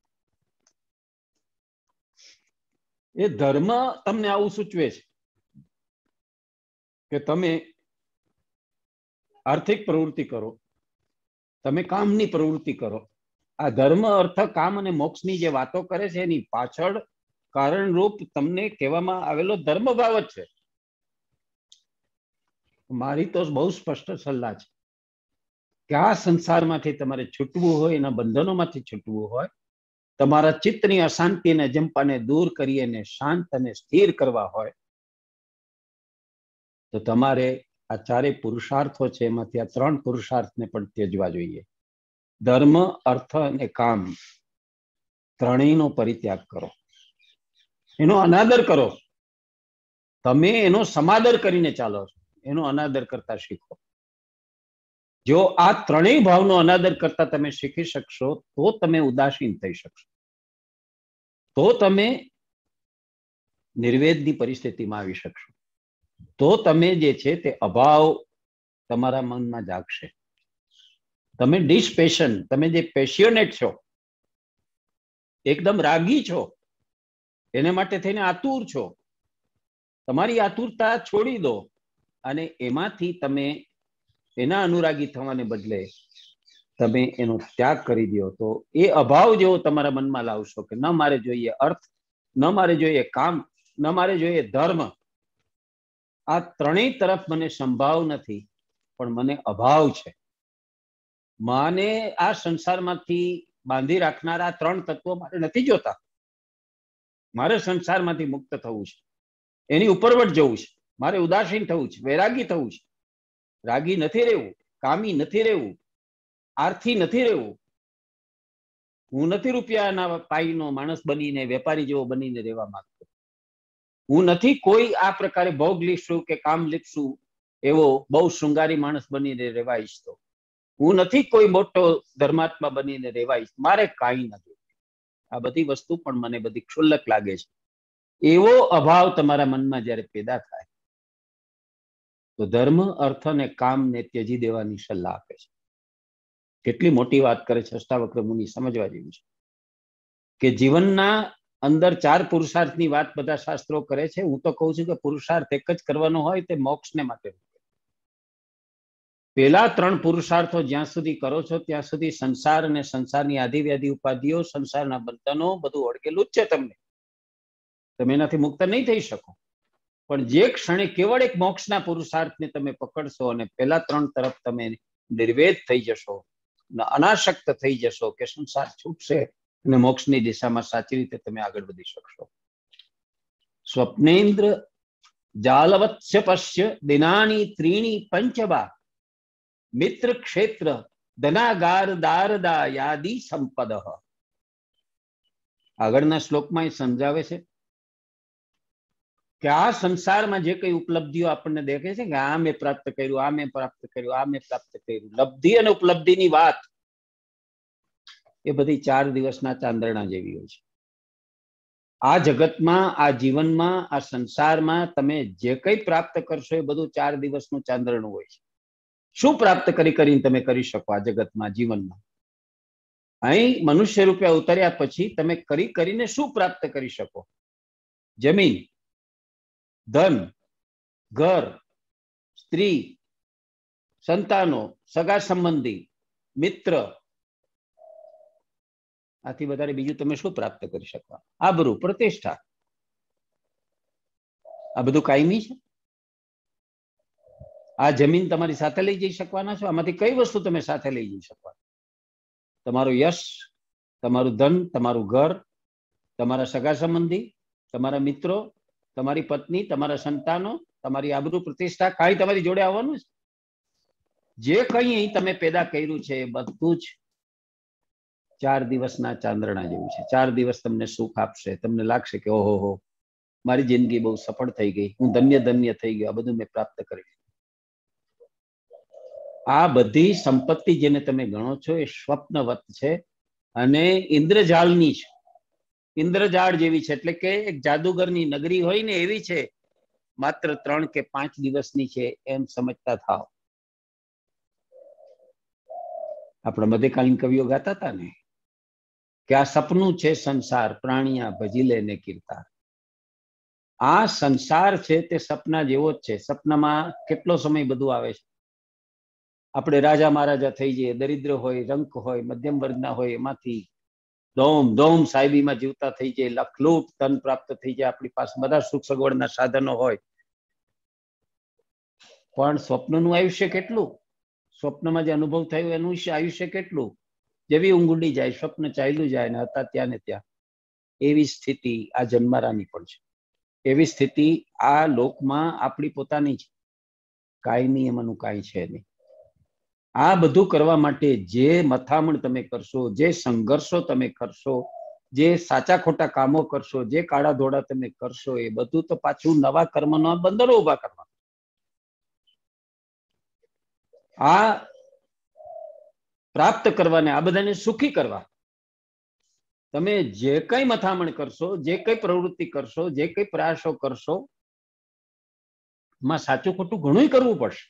એ ધર્મ તમને આવું સૂચવે છે કે તમે આર્થિક પ્રવૃત્તિ કરો, તમે કામની પ્રવૃત્તિ કરો. આ ધર્મ, અર્થ, કામ અને મોક્ષની જે વાતો કરે છે એની પાછળ કારણરૂપ તમને કહેવામાં આવેલો ધર્મ ભાવ જ છે. મારી તો બહુ સ્પષ્ટ સલાહ છે કે આ સંસારમાંથી તમારે છૂટવું હોય, એના બંધનોમાંથી છૂટવું હોય, તમારા ચિત્તની અશાંતિ અને જંપાને દૂર કરી અને શાંત અને સ્થિર કરવા હોય તો તમારે આ ચારે પુરુષાર્થો છે એમાંથી આ ત્રણ પુરુષાર્થને પણ ત્યજવા જોઈએ. ધર્મ, અર્થ અને કામ ત્રણેયનો પરિત્યાગ કરો, એનો અનાદર કરો. તમે એનો સમાદર કરીને ચાલો છો, એનો અનાદર કરતા શીખો. જો આ ત્રણેય ભાવનો અનાદર કરતા તમે શીખી શકશો તો તમે ઉદાસીન થઈ શકશો, તો તમે નિર્વેદની પરિસ્થિતિમાં આવી શકશો, તો તમે જે છે તે અભાવ તમારા મનમાં જાગશે. તમે ડિસપેશન, તમે જે પેશિયોનેટ છો, એકદમ રાગી છો, એને માટે થઈને આતુર છો, તમારી આતુરતા છોડી દો અને એમાંથી તમે એના અનુરાગી થવાને બદલે તમે એનો ત્યાગ કરી દો. તો એ અભાવ જેવો તમારા મનમાં લાવશો કે ન મારે જોઈએ અર્થ, ન મારે જોઈએ કામ, ન મારે જોઈએ ધર્મ. આ ત્રણેય તરફ મને સંભાવ નથી, પણ મને અભાવ છે. માને આ સંસારમાંથી બાંધી રાખનારા ત્રણ તત્વો મારે નથી જોતા. મારે સંસારમાંથી મુક્ત થવું છે, એની ઉપરવટ જવું છે, મારે ઉદાસીન થવું છે, વૈરાગી થવું છે. રાગી નથી રહેવું, કામી નથી રહેવું, આર્થી નથી રહેવું. હું નથી રૂપિયાના પાઈનો માણસ બનીને, વેપારી જેવો બનીને રહેવા માંગતો. હું નથી કોઈ આ પ્રકારે ભોગ લીશું કે કામ લીધશું એવો બહુ શૃંગારી માણસ બનીને રહેવા ઈચ્છતો. હું નથી કોઈ મોટો ધર્માત્મા બનીને રહેવા ઈચ્છતો. મારે કાંઈ નથી. આ બધી વસ્તુ પણ મને બધી ક્ષુલ્લક લાગે છે. એવો અભાવ તમારા મનમાં જયારે પેદા થાય તો ધર્મ, અર્થ અને કામને ત્યજી દેવાની સલાહ આપે છે. કેટલી મોટી વાત કરે છે અષ્ટાવક્ર મુનિ, સમજવા જેવું છે કે જીવનના અંદર ચાર પુરુષાર્થની વાત બધા શાસ્ત્રો કરે છે. હું તો કહું છું કે પુરુષાર્થ એક જ કરવાનો હોય તે મોક્ષને માટે. પેલા ત્રણ પુરુષાર્થો જ્યાં સુધી કરો છો ત્યાં સુધી સંસાર અને સંસારની આધિવ્યાધિ ઉપાધિઓ, સંસારના બંધનો બધું અડકેલું જ છે તમને. તમે એનાથી મુક્ત નહીં થઈ શકો. પણ જે ક્ષણે કેવળ એક મોક્ષના પુરુષાર્થને તમે પકડશો અને પેલા ત્રણ તરફ તમે નિર્વેદ થઈ જશો, અનાસક્ત થઈ જશો કે સંસાર છૂટશે અને મોક્ષની દિશામાં સાચી રીતે તમે આગળ વધી શકશો. સ્વપ્નેન્દ્ર જાલવત્સ્ય પશ્ય દિનાની ત્રીણી પંચબા મિત્ર ક્ષેત્ર ધનાગાર દારદા યાદી સંપદ. આગળના શ્લોકમાં એ સમજાવે છે કે આ સંસારમાં જે કઈ ઉપલબ્ધિઓ આપણને દેખે છે કે આ મેં પ્રાપ્ત કર્યું, આ મેં પ્રાપ્ત કર્યું, આ મેં પ્રાપ્ત કર્યું, લબ્ધિ અને ઉપલબ્ધિની વાત એ બધી ચાર દિવસના ચાંદરણા જેવી હોય છે. આ જગતમાં, આ જીવનમાં, આ સંસારમાં તમે જે કઈ પ્રાપ્ત કરશો એ બધું ચાર દિવસનું ચાંદરણું હોય છે. શું પ્રાપ્ત કરી કરીને તમે કરી શકો આ જગતમાં, જીવનમાં? અહીં મનુષ્ય રૂપે ઉતર્યા પછી તમે કરી કરીને શું પ્રાપ્ત કરી શકો? જમીન, ધન, ઘર, સ્ત્રી, સંતાનો, સગા સંબંધી, મિત્ર, આથી વધારે બીજું તમે શું પ્રાપ્ત કરી શકો? આબરૂ, પ્રતિષ્ઠા, આ બધું કાયમી છે. આ જમીન તમારી સાથે લઈ જઈ શકવાના છો? આમાંથી કઈ વસ્તુ તમે સાથે લઈ જઈ શકવાના? તમારું યશ, તમારું ધન, તમારું ઘર, તમારા સગા સંબંધી, તમારા મિત્રો, તમારી પત્ની, તમારા સંતાનો, તમારી આબરૂ, પ્રતિષ્ઠા, કાંઈ તમારી જોડે આવવાનું છે? જે કંઈ તમે પેદા કર્યું છે એ બધું જ ચાર દિવસના ચાંદરણા જેવું છે. ચાર દિવસ તમને સુખ આપશે. તમને લાગશે કે ઓહો હો, મારી જિંદગી બહુ સફળ થઈ ગઈ, હું ધન્ય ધન્ય થઈ ગયો, આ બધું મેં પ્રાપ્ત કરી. આ બધી સંપત્તિ જેને તમે ગણો છો એ સ્વપ્નવત છે અને ઇન્દ્રજાળની છે. ઇન્દ્રજાળ જેવી છે, એટલે કે એક જાદુગરની નગરી હોય ને એવી છે. માત્ર ત્રણ કે પાંચ દિવસની છે એમ સમજતા થાવ. આપણા મધ્યકાલીન કવિઓ ગાતા હતા ને કે આ સપનું છે સંસાર, પ્રાણિયા ભજી લે ને કીર્તાર. આ સંસાર છે તે સપના જેવો જ છે. સપનામાં કેટલો સમય બધું આવે છે. આપણે રાજા મહારાજા થઈ જઈએ, દરિદ્ર હોય, રંક હોય, મધ્યમ વર્ગના હોય, એમાંથી દોમ દોમ સાહેબીમાં જીવતા થઈ જાય, લખલૂટ ધન પ્રાપ્ત થઈ જાય, આપણી પાસે બધા સુખ સગવડના સાધનો હોય. પણ સ્વપ્નનું આયુષ્ય કેટલું? સ્વપ્નમાં જે અનુભવ થયો એનું આયુષ્ય કેટલું? જેવી ઊંઘ ઉડી જાય, સ્વપ્ન ચાલ્યું જાય ને હતા ત્યાં ને ત્યાં. એવી સ્થિતિ આ જન્મારાની પણ છે. એવી સ્થિતિ આ લોકમાં આપણી પોતાની છે. કાંઈ નહીં, એમાંનું કાંઈ છે નહીં. આ બધું કરવા માટે જે મથામણ તમે કરશો, જે સંઘર્ષો તમે કરશો, જે સાચા ખોટા કામો કરશો, જે કાળા ધોળા તમે કરશો, એ બધું તો પાછું નવા કર્મના બંધનો ઉભા કરવા. આ પ્રાપ્ત કરવાને, આ બધાને સુખી કરવા તમે જે કઈ મથામણ કરશો, જે કઈ પ્રવૃત્તિ કરશો, જે કઈ પ્રયાસો કરશો, એમાં સાચું ખોટું ઘણું કરવું પડશે.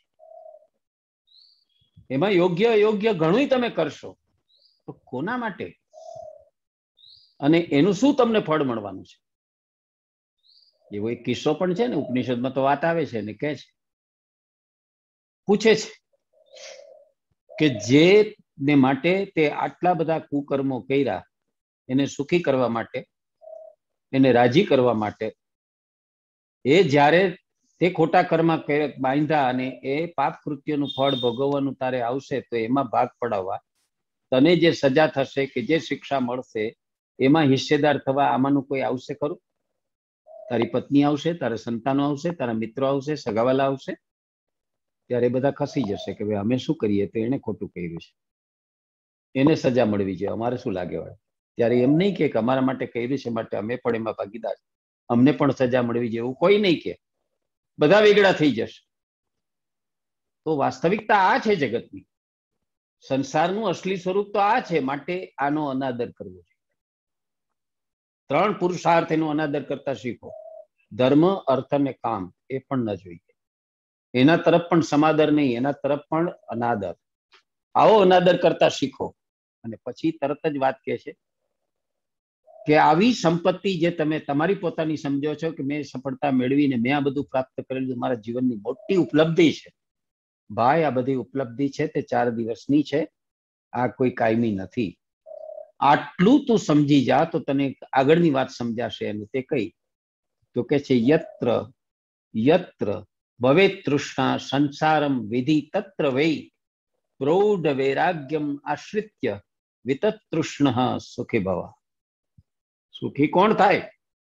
એમાં યોગ્ય અયોગ્ય ઘણું તમે કરશો. તો કોના માટે? અને એનું શું તમને ફળ મળવાનું છે? એવો એક કિસ્સો પણ છે ને, ઉપનિષદમાં તો વાત આવે છે ને, કે છે, પૂછે છે કે જે ને માટે તે આટલા બધા કુકર્મો કર્યા, એને સુખી કરવા માટે, એને રાજી કરવા માટે, એ જ્યારે તે ખોટા કર્મ બાંધ્યા અને એ પાપ કૃત્યનું ફળ ભોગવવાનું તારે આવશે, તો એમાં ભાગ પડાવવા તને જે સજા થશે કે જે શિક્ષા મળશે એમાં હિસ્સેદાર થવા આમાંનું કોઈ આવશે ખરું? તારી પત્ની આવશે, તારા સંતાનો આવશે, તારા મિત્રો આવશે, સગાવાલા આવશે. ત્યારે બધા ખસી જશે કે ભાઈ અમે શું કરીએ, તો એને ખોટું કર્યું છે, એને સજા મળવી જોઈએ, અમારે શું લાગે વાળે. ત્યારે એમ નહીં કે અમારા માટે કર્યું છે માટે અમે પણ એમાં ભાગીદાર, અમને પણ સજા મળવી જોઈએ, એવું કોઈ નહીં કે. બધા વેગળા થઈ જશે. તો વાસ્તવિકતા આ છે જગતની. સંસારનું અસલી સ્વરૂપ તો આ છે. માટે આનો અનાદર કરવો જોઈએ. ત્રણ પુરુષાર્થ એનો અનાદર કરતા શીખો. ધર્મ, અર્થ અને કામ. એ પણ ન જોઈએ. એના તરફ પણ સમાદર નહીં, એના તરફ પણ અનાદર. આવો અનાદર કરતા શીખો. અને પછી તરત જ વાત કહે છે કે આવી સંપત્તિ જે તમે તમારી પોતાની સમજો છો કે મેં સફળતા મેળવીને મેં આ બધું પ્રાપ્ત કરેલું, મારા જીવનની મોટી ઉપલબ્ધિ છે. ભાઈ, આ બધી ઉપલબ્ધિ છે તે ચાર દિવસની છે. આ કોઈ કાયમી નથી. આટલું તું સમજી જા તો તને આગળની વાત સમજાશે. અને તે કઈ તો કે છે, યત્ર યત્ર ભવે તૃષ્ણા સંસારમ વિધિ તત્ર વૈ પ્રૌઢ વૈરાગ્યમ આશ્રિત્ય વિતતૃષ્ણ સુખી ભવ. સુખી કોણ થાય?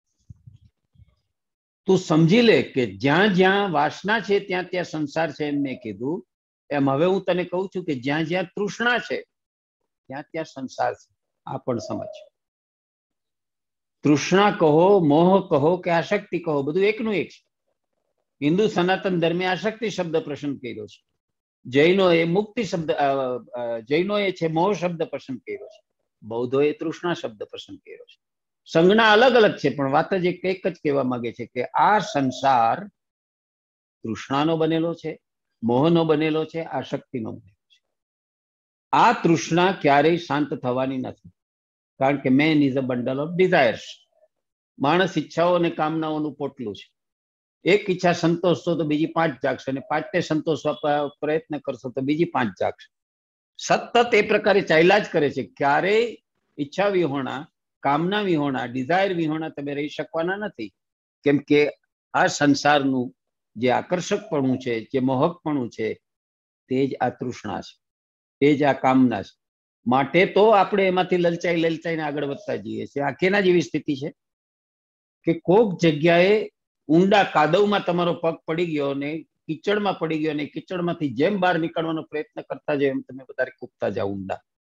તું સમજી લે કે જ્યાં જ્યાં વાસના છે ત્યાં ત્યાં સંસાર છે એમ મેં કીધું. એમ હવે હું તને કહું છું કે જ્યાં જ્યાં તૃષ્ણા છે ત્યાં ત્યાં સંસાર છે. આ પણ સમજ. તૃષ્ણા કહો, મોહ કહો કે આસક્તિ કહો, બધું એકનું એક છે. હિન્દુ સનાતન ધર્મે આસક્તિ શબ્દ પસંદ કર્યો છે. જૈનો એ મુક્તિ શબ્દ, જૈનો એ છે મોહ શબ્દ પસંદ કર્યો છે. બૌદ્ધો એ તૃષ્ણા શબ્દ પસંદ કર્યો છે. સંજ્ઞા અલગ અલગ છે, પણ વાત જ એક એક જ કહેવા માંગે છે કે આ સંસાર તૃષ્ણાનો બનેલો છે, મોહનો બનેલો છે, આસક્તિનો બનેલો છે. આ તૃષ્ણા ક્યારેય શાંત થવાની નથી, કારણ કે man is a bundle of desires. માણસ ઈચ્છાઓ અને કામનાઓનું પોટલું છે. એક ઈચ્છા સંતોષશો તો બીજી પાંચ જાગશે, અને પાંચને સંતોષવા પ્રયત્ન કરશો તો બીજી પાંચ જાગશે. સતત એ પ્રકારે ચાલ્યા જ કરે છે. ક્યારેય ઈચ્છા વિહોણા, કામના વિહોણા, ડિઝાયર વિહોણા તમે રહી શકવાના નથી. કેમ કે આ સંસારનું જે આકર્ષકપણું છે, જે મોહકપણું છે, તે જ આ તૃષ્ણા છે, તે જ આ કામના છે. માટે તો આપણે એમાંથી લલચાઈ લલચાઈને આગળ વધતા જઈએ છીએ. આ કેના જેવી સ્થિતિ છે કે કોક જગ્યાએ ઊંડા કાદવમાં તમારો પગ પડી ગયો અને કીચડમાં પડી ગયો, અને કીચડમાંથી જેમ બહાર નીકળવાનો પ્રયત્ન કરતા જાય એમ તમે વધારે કૂદતા જાઓ ઊંડા.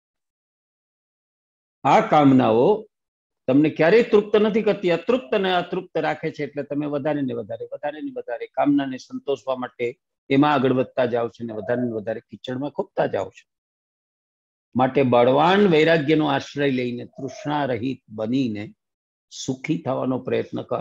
આ કામનાઓ તમને ક્યારેય તૃપ્ત નથી કરતી, અતૃપ્ત અને અતૃપ્ત રાખે છે. એટલે તમે વધારે ને વધારે વધારે ને વધારે કામનાને સંતોષવા માટે એમાં આગળ વધતા જાઓ છો, અને વધારે ને વધારે કીચડમાં ખૂબતા જાઓ છો. માટે બળવાન વૈરાગ્યનો આશ્રય લઈને તૃષ્ણા રહિત બનીને સુખી થવાનો પ્રયત્ન કર.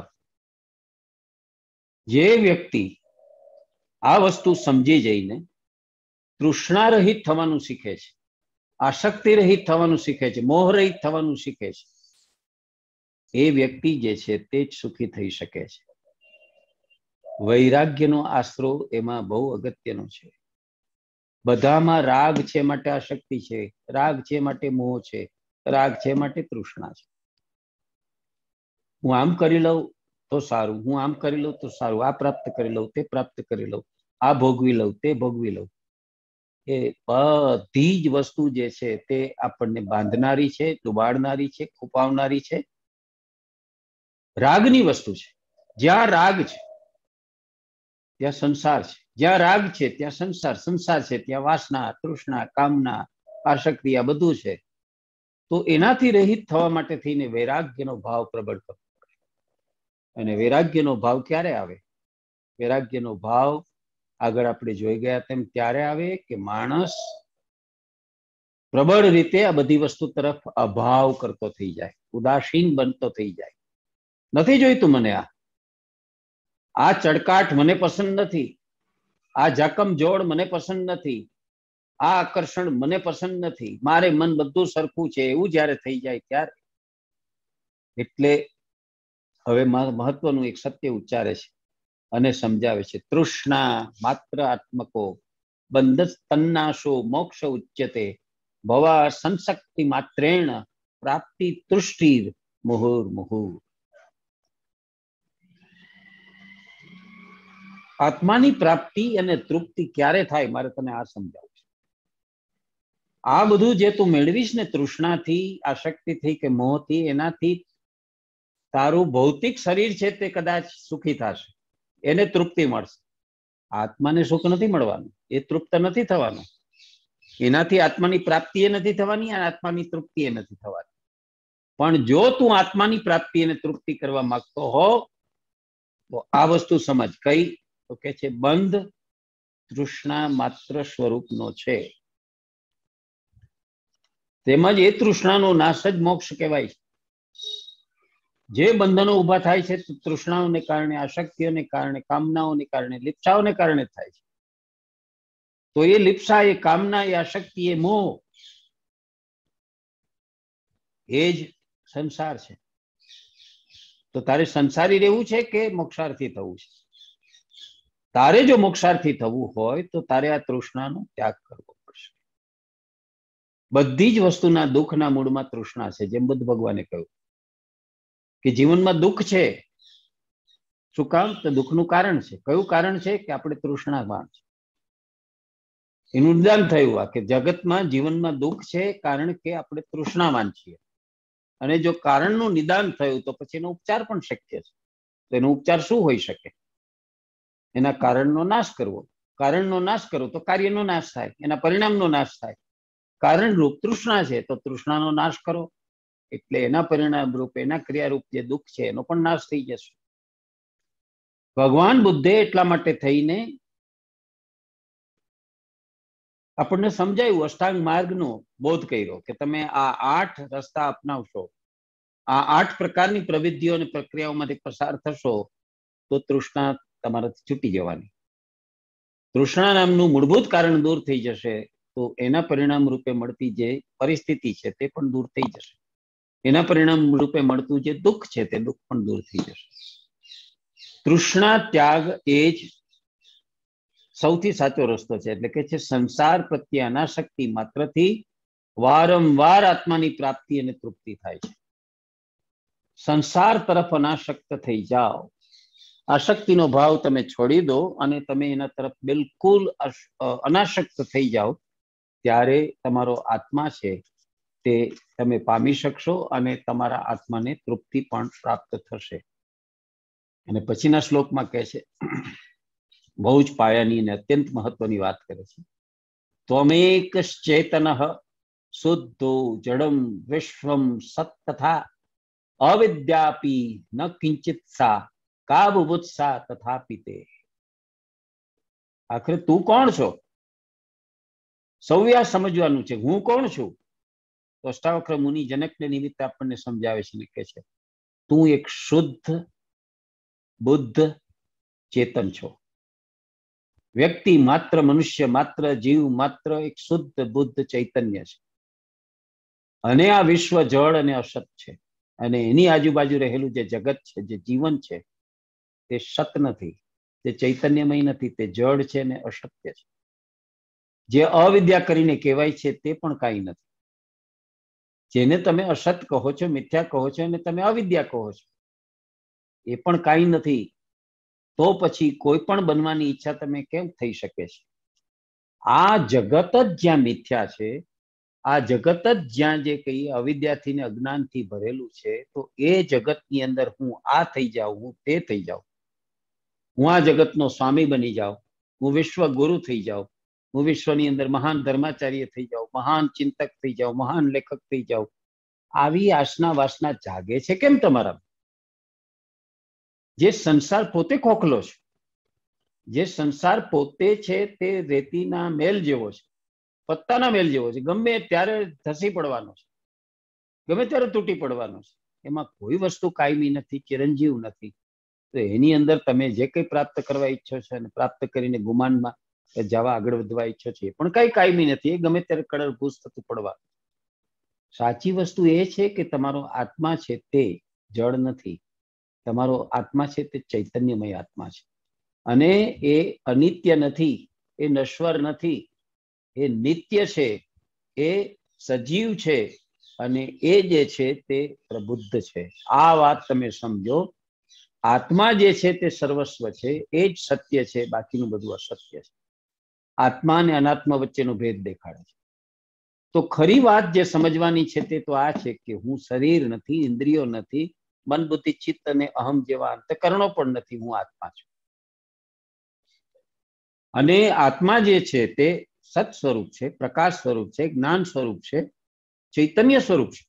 જે વ્યક્તિ આ વસ્તુ સમજી જઈને તૃષ્ણા રહિત થવાનું શીખે છે, આસક્તિ રહિત થવાનું શીખે છે, મોહ રહિત થવાનું શીખે છે, એ વ્યક્તિ જે છે તે જ સુખી થઈ શકે છે. વૈરાગ્યનો આશરો એમાં બહુ અગત્યનો છે. બધામાં રાગ છે માટે આસક્તિ છે, રાગ છે માટે મોહ છે, રાગ છે માટે તૃષ્ણા છે. હું આમ કરી લઉં તો સારું, હું આમ કરી લઉં તો સારું, આ પ્રાપ્ત કરી લઉં, તે પ્રાપ્ત કરી લઉં, આ ભોગવી લઉં, તે ભોગવી લઉં. એ બધી જ વસ્તુ જે છે તે આપણને બાંધનારી છે, ડુબાડનારી છે, ખૂપાવનારી છે, રાગની વસ્તુ છે. જ્યાં રાગ છે ત્યાં સંસાર છે, જ્યાં રાગ છે ત્યાં સંસાર, સંસાર છે ત્યાં વાસના, તૃષ્ણા, કામના, આસક્તિ, આ બધું છે. તો એનાથી રહિત થવા માટે થઈને વૈરાગ્યનો ભાવ પ્રબળ કરવો પડે. અને વૈરાગ્યનો ભાવ ક્યારે આવે? વૈરાગ્યનો ભાવ આગળ આપણે જોઈ ગયા તેમ ત્યારે આવે કે માણસ પ્રબળ રીતે આ બધી વસ્તુ તરફ અભાવ કરતો થઈ જાય, ઉદાસીન બનતો થઈ જાય. નથી જોઈતું મને, આ આ ચડકાટ મને પસંદ નથી, આ જાકમ જોડ મને પસંદ નથી, આ આકર્ષણ મને પસંદ નથી, મારે મન બધું સરખું છે, એવું જયારે થઈ જાય ત્યારે એટલે હવે મહત્વનું એક સત્ય ઉચ્ચારે છે અને સમજાવે છે. તૃષ્ણા માત્ર આત્મકો બંધ તન્નાશો મોક્ષ ઉચ્યતે ભવા સંશક્તિ માત્રેણ પ્રાપ્તિ તૃષ્ટિર મુહુર મુહુર. આત્માની પ્રાપ્તિ અને તૃપ્તિ ક્યારે થાય? મારે તને આ સમજાવું છે. આ બધું જે તું મેળવીશ ને તૃષ્ણાથી, આસક્તિથી કે મોહથી, એનાથી તારું ભૌતિક શરીર છે તે કદાચ સુખી થશે, એને તૃપ્તિ મળશે. આત્માને સુખ નથી મળવાનું, એ તૃપ્ત નથી થવાનું. એનાથી આત્માની પ્રાપ્તિ એ નથી થવાની અને આત્માની તૃપ્તિ એ નથી થવાની. પણ જો તું આત્માની પ્રાપ્તિ અને તૃપ્તિ કરવા માંગતો હો તો આ વસ્તુ સમજ. કઈ? તો કે છે બંધ તૃષ્ણા માત્ર સ્વરૂપનો છે, તેમજ એ તૃષ્ણાનો નાશ જ મોક્ષ કહેવાય છે. જે બંધનો ઉભા થાય છે તૃષ્ણાઓને કારણે, આસક્તિઓને કારણે, કામનાઓને કારણે, લિપ્સાઓને કારણે થાય છે. તો એ લિપ્સા, એ કામના, એ આસક્તિ, એ મોહ, એ જ સંસાર છે. તો તારે સંસારી રહેવું છે કે મોક્ષાર્થી થવું છે? તારે જો મોક્ષાર્થી થવું હોય તો તારે આ તૃષ્ણાનો ત્યાગ કરવો પડશે. બધી જ વસ્તુના દુઃખના મૂળમાં તૃષ્ણા છે. જેમ બુદ્ધ ભગવાને કહ્યું કે જીવનમાં દુઃખ છે. શું કામ? તો દુઃખનું કારણ છે. કયું કારણ છે? કે આપણે તૃષ્ણાવાન છે. એનું નિદાન થયું આ કે જગતમાં, જીવનમાં દુઃખ છે કારણ કે આપણે તૃષ્ણાવાન છીએ. અને જો કારણનું નિદાન થયું તો પછી એનો ઉપચાર પણ શક્ય છે. તો એનો ઉપચાર શું હોઈ શકે? એના કારણનો નાશ કરવો. કારણનો નાશ કરો તો કાર્યનો નાશ થાય, એના પરિણામનો નાશ થાય. કારણરૂપ તૃષ્ણા છે તો તૃષ્ણાનો નાશ કરો. એટલે એના પરિણામ રૂપ, એના ક્રિયારૂપ જે દુઃખ છે એનો પણ નાશ થઈ જશે. ભગવાન બુદ્ધે એટલા માટે થઈને આપણને સમજાયું, અષ્ટાંગ માર્ગનો બોધ કર્યો કે તમે આ આઠ રસ્તા અપનાવશો, આ આઠ પ્રકારની પ્રવિધિઓ અને પ્રક્રિયાઓમાંથી પસાર થશો તો તૃષ્ણા તમારાથી છૂટી જવાની. તૃષ્ણા નામનું મૂળભૂત કારણ દૂર થઈ જશે તો એના પરિણામ રૂપે મળતી જે પરિસ્થિતિ છે તે પણ દૂર થઈ જશે. એના પરિણામ રૂપે મળતું જે દુઃખ છે તે દુઃખ પણ દૂર થઈ જશે. તૃષ્ણા ત્યાગ એ જ સૌથી સાચો રસ્તો છે. એટલે કે છે સંસાર પ્રત્યે અનાસક્તિ માત્રથી વારંવાર આત્માની પ્રાપ્તિ અને તૃપ્તિ થાય છે. સંસાર તરફ અનાસક્ત થઈ જાઓ, આસક્તિનો ભાવ તમે છોડી દો અને તમે એના તરફ બિલકુલ અનાસક્ત થઈ જાઓ, ત્યારે તમારો આત્મા છે તે તમે પામી શકશો અને તમારા આત્માને તૃપ્તિ પણ પ્રાપ્ત થશે. અને પછીના શ્લોકમાં કહે છે, બહુ જ પાયાની અને અત્યંત મહત્વની વાત કરે છે. ત્વમેક ચેતન શુદ્ધો જડમ વિશ્વમ સત તથા અવિદ્યાપી ન કિંચિત સા કા બુભુત્સા તથાપિ તે. આખરે તું કોણ છો? સૌએ આ સમજવાનું છે. હું કોણ છું? તો અષ્ટાવક્ર મુનિ જનકને નિમિત્તે આપણને સમજાવે છે ને કહે છે, તું એક શુદ્ધ બુદ્ધ ચેતન છો. વ્યક્તિ માત્ર, મનુષ્ય માત્ર, જીવ માત્ર એક શુદ્ધ બુદ્ધ ચૈતન્ય છે. અને આ વિશ્વ જળ અને અસત છે. અને એની આજુબાજુ રહેલું જે જગત છે, જે જીવન છે, તે સત નથી, તે ચૈતન્યમય નથી, તે જળ છે ને અસત્ય છે. જે અવિદ્યા કરીને કહેવાય છે તે પણ કાંઈ નથી. જેને તમે અસત કહો છો, મિથ્યા કહો છો અને તમે અવિદ્યા કહો છો, એ પણ કાંઈ નથી. તો પછી કોઈ પણ બનવાની ઈચ્છા તમે કેમ થઈ શકે છે? આ જગત જ જ્યાં મિથ્યા છે, આ જગત જ જ્યાં જે કહીએ અવિદ્યાથી ને અજ્ઞાનથી ભરેલું છે, તો એ જગતની અંદર હું આ થઈ જાઉં, હું તે થઈ જાઉં, હું આ જગતનો સ્વામી બની જાઉં, હું વિશ્વ ગુરુ થઈ જાઉં, હું વિશ્વની અંદર મહાન ધર્માચાર્ય થઈ જાઉં, મહાન ચિંતક થઈ જાઉં, મહાન લેખક થઈ જાઉં, આવી આસના વાસના જાગે છે કેમ તમારા? જે સંસાર પોતે ખોખલો છે, જે સંસાર પોતે છે તે રેતીના મેલ જેવો છે, પત્તાના મેલ જેવો છે. ગમે ત્યારે ધસી પડવાનો છે, ગમે ત્યારે તૂટી પડવાનો છે. એમાં કોઈ વસ્તુ કાયમી નથી, ચિરંજીવ નથી. તો એની અંદર તમે જે કંઈ પ્રાપ્ત કરવા ઈચ્છો છો અને પ્રાપ્ત કરીને ગુમાનમાં જવા આગળ વધવા ઈચ્છો છો, એ પણ કઈ કાયમી નથી. એ ગમે ત્યારે કડર ભૂસ થતું પડવા. સાચી વસ્તુ એ છે કે તમારો આત્મા છે તે જળ નથી, તમારો આત્મા છે તે ચૈતન્યમય આત્મા છે. અને એ અનિત્ય નથી, એ નશ્વર નથી, એ નિત્ય છે, એ સજીવ છે અને એ જે છે તે પ્રબુદ્ધ છે. આ વાત તમે સમજો. આત્મા જે છે તે સર્વસ્વ છે, એ જ સત્ય છે, બાકીનું બધું અસત્ય છે. આત્મા અને અનાત્મા વચ્ચેનો ભેદ દેખાડે છે. તો ખરી વાત જે સમજવાની છે તે તો આ છે કે હું શરીર નથી, ઇન્દ્રિયો નથી, મન બુદ્ધિ ચિત્ત અને અહમ જેવા અંતકરણો પણ નથી, હું આત્મા છું. અને આત્મા જે છે તે સત સ્વરૂપ છે, પ્રકાશ સ્વરૂપ છે, જ્ઞાન સ્વરૂપ છે, ચૈતન્ય સ્વરૂપ છે,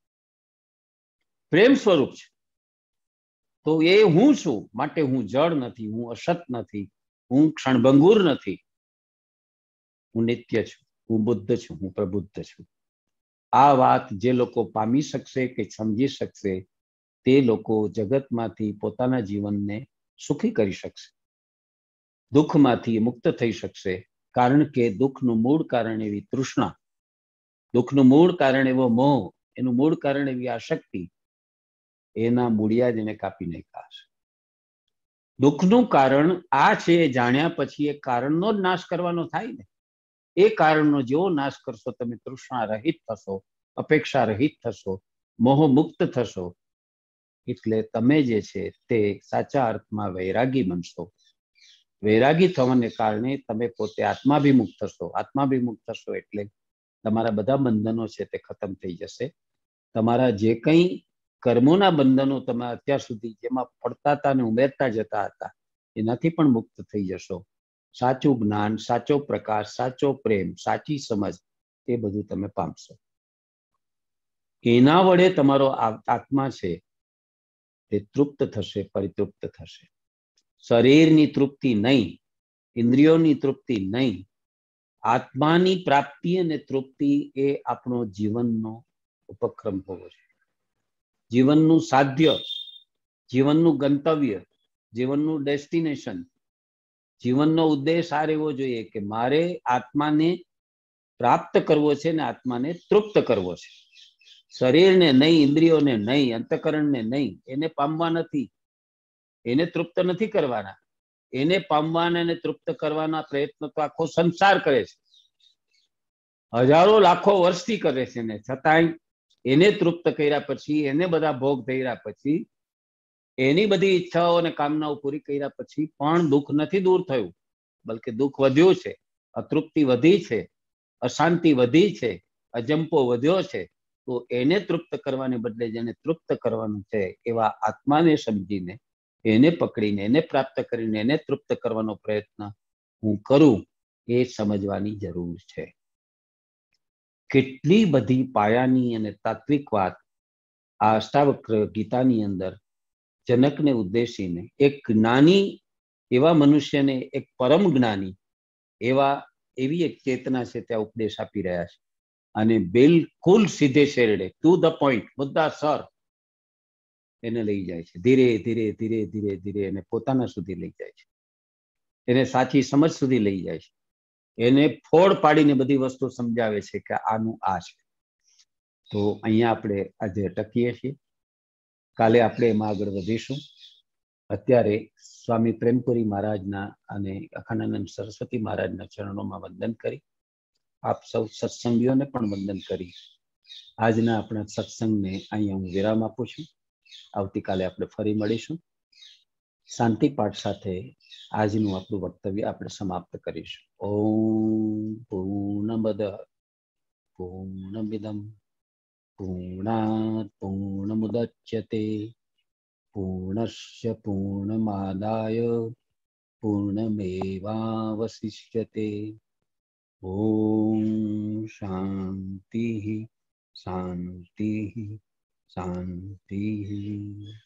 પ્રેમ સ્વરૂપ છે. તો એ હું છું, માટે હું જળ નથી, હું અસત નથી, હું ક્ષણભંગુર નથી, હું નિત્ય છું, હું બુદ્ધ છું, હું પ્રબુદ્ધ છું. આ વાત જે લોકો પામી શકશે કે સમજી શકશે તે લોકો જગતમાંથી પોતાના જીવનને સુખી કરી શકશે, દુઃખમાંથી મુક્ત થઈ શકશે. કારણ કે દુઃખનું મૂળ કારણ એવી તૃષ્ણા, દુઃખનું મૂળ કારણ એવો મોહ, એનું મૂળ કારણ એવી આસક્તિ, એના મૂળિયા જ એને કાપી નાખ્યા છે. દુઃખનું કારણ આ છે એ જાણ્યા પછી એ કારણનો જ નાશ કરવાનો થાય ને. એ કારણનો જેવો નાશ કરશો તમે, તૃષ્ણા રહિત થશો, અપેક્ષા રહિત થશો, મોહ મુક્ત થશો, એટલે તમે જે છે તે સાચા અર્થમાં વૈરાગી બનશો. વૈરાગી થવાને કારણે તમે પોતે આત્માભિમુખ થશો. આત્માભિમુખ થશો એટલે તમારા બધા બંધનો છે તે ખતમ થઈ જશે. તમારા જે કંઈ કર્મોના બંધનો તમે અત્યાર સુધી જેમાં પડતા હતા અને ઉમેરતા જતા હતા, એનાથી પણ મુક્ત થઈ જશો. સાચું જ્ઞાન, સાચો પ્રકાશ, સાચો પ્રેમ, સાચી સમજ, એ બધું તમે પામશો. એના વડે તમારો આત્મા છે તે તૃપ્ત થશે, પરિતૃપ્ત થશે. શરીરની તૃપ્તિ નહીં, ઇન્દ્રિયોની તૃપ્તિ નહીં, આત્માની પ્રાપ્તિ અને તૃપ્તિ એ આપણો જીવનનો ઉપક્રમ હોવો છે. જીવનનું સાધ્ય, જીવનનું ગંતવ્ય, જીવનનું ડેસ્ટિનેશન, જીવનનો ઉદ્દેશ આ રહેવો જોઈએ કે મારે આત્માને પ્રાપ્ત કરવો છે ને આત્માને તૃપ્ત કરવો છે. શરીરને નહીં, ઇન્દ્રિયોને નહીં, અંતઃકરણને નહીં, એને પામવા નથી, એને તૃપ્ત નથી કરવાના. એને પામવાના અને તૃપ્ત કરવાના પ્રયત્ન તો આખો સંસાર કરે છે, હજારો લાખો વર્ષથી કરે છે, ને છતાંય એને તૃપ્ત કર્યા પછી, એને બધા ભોગ થયા પછી, એની બધી ઈચ્છાઓ અને કામનાઓ પૂરી કર્યા પછી પણ દુઃખ નથી દૂર થયું, બલકે દુઃખ વધ્યું છે, અતૃપ્તિ વધી છે, અશાંતિ વધી છે, અજંપો વધ્યો છે. તો એને તૃપ્ત કરવાને બદલે જેને તૃપ્ત કરવાનું છે એવા આત્માને સમજીને, એને પકડીને, એને પ્રાપ્ત કરીને એને તૃપ્ત કરવાનો પ્રયત્ન હું કરું, એ સમજવાની જરૂર છે. કેટલી બધી પાયાની અને તાત્વિક વાત આ અષ્ટાવક્ર ગીતાની અંદર જનકને ઉદ્દેશીને એક જ્ઞાની એવા મનુષ્યને, એક પરમ જ્ઞાની એવા એવી એક ચેતના છે ત્યાં ઉપદેશ આપી રહ્યા છે. અને બિલકુલ સીધે શેરડે, ટુ ધ પોઈન્ટ, મુદ્દા સર એને લઈ જાય છે. ધીરે ધીરે ધીરે ધીરે ધીરે એને પોતાના સુધી લઈ જાય છે, એને સાચી સમજ સુધી લઈ જાય છે, એને ફોડ પાડીને બધી વસ્તુ સમજાવે છે કે આનું આ છે. તો અહીંયા આપણે આજે અટકીએ છીએ, કાલે આપણે એમાં આગળ વધીશું. અત્યારે સ્વામી પ્રેમપુરી મહારાજના અને અખંડાનંદ સરસ્વતી મહારાજના ચરણોમાં વંદન કરી, આપ સૌ સત્સંગીઓને પણ વંદન કરી આજના આપણા સત્સંગને અહીંયા હું વિરામ આપું છું. આવતીકાલે આપણે ફરી મળીશું. શાંતિ પાઠ સાથે આજનું આપણું વક્તવ્ય આપણે સમાપ્ત કરીશું. ઓમ પૂર્ણમદ પૂર્ણમિદમ પૂર્ણાત પૂર્ણમુદચ્યતે પૂર્ણસ્ય પૂર્ણમાદાય પૂર્ણમેવાવશિષ્યતે. ઓમ શાંતિ શાંતિ શાંતિ.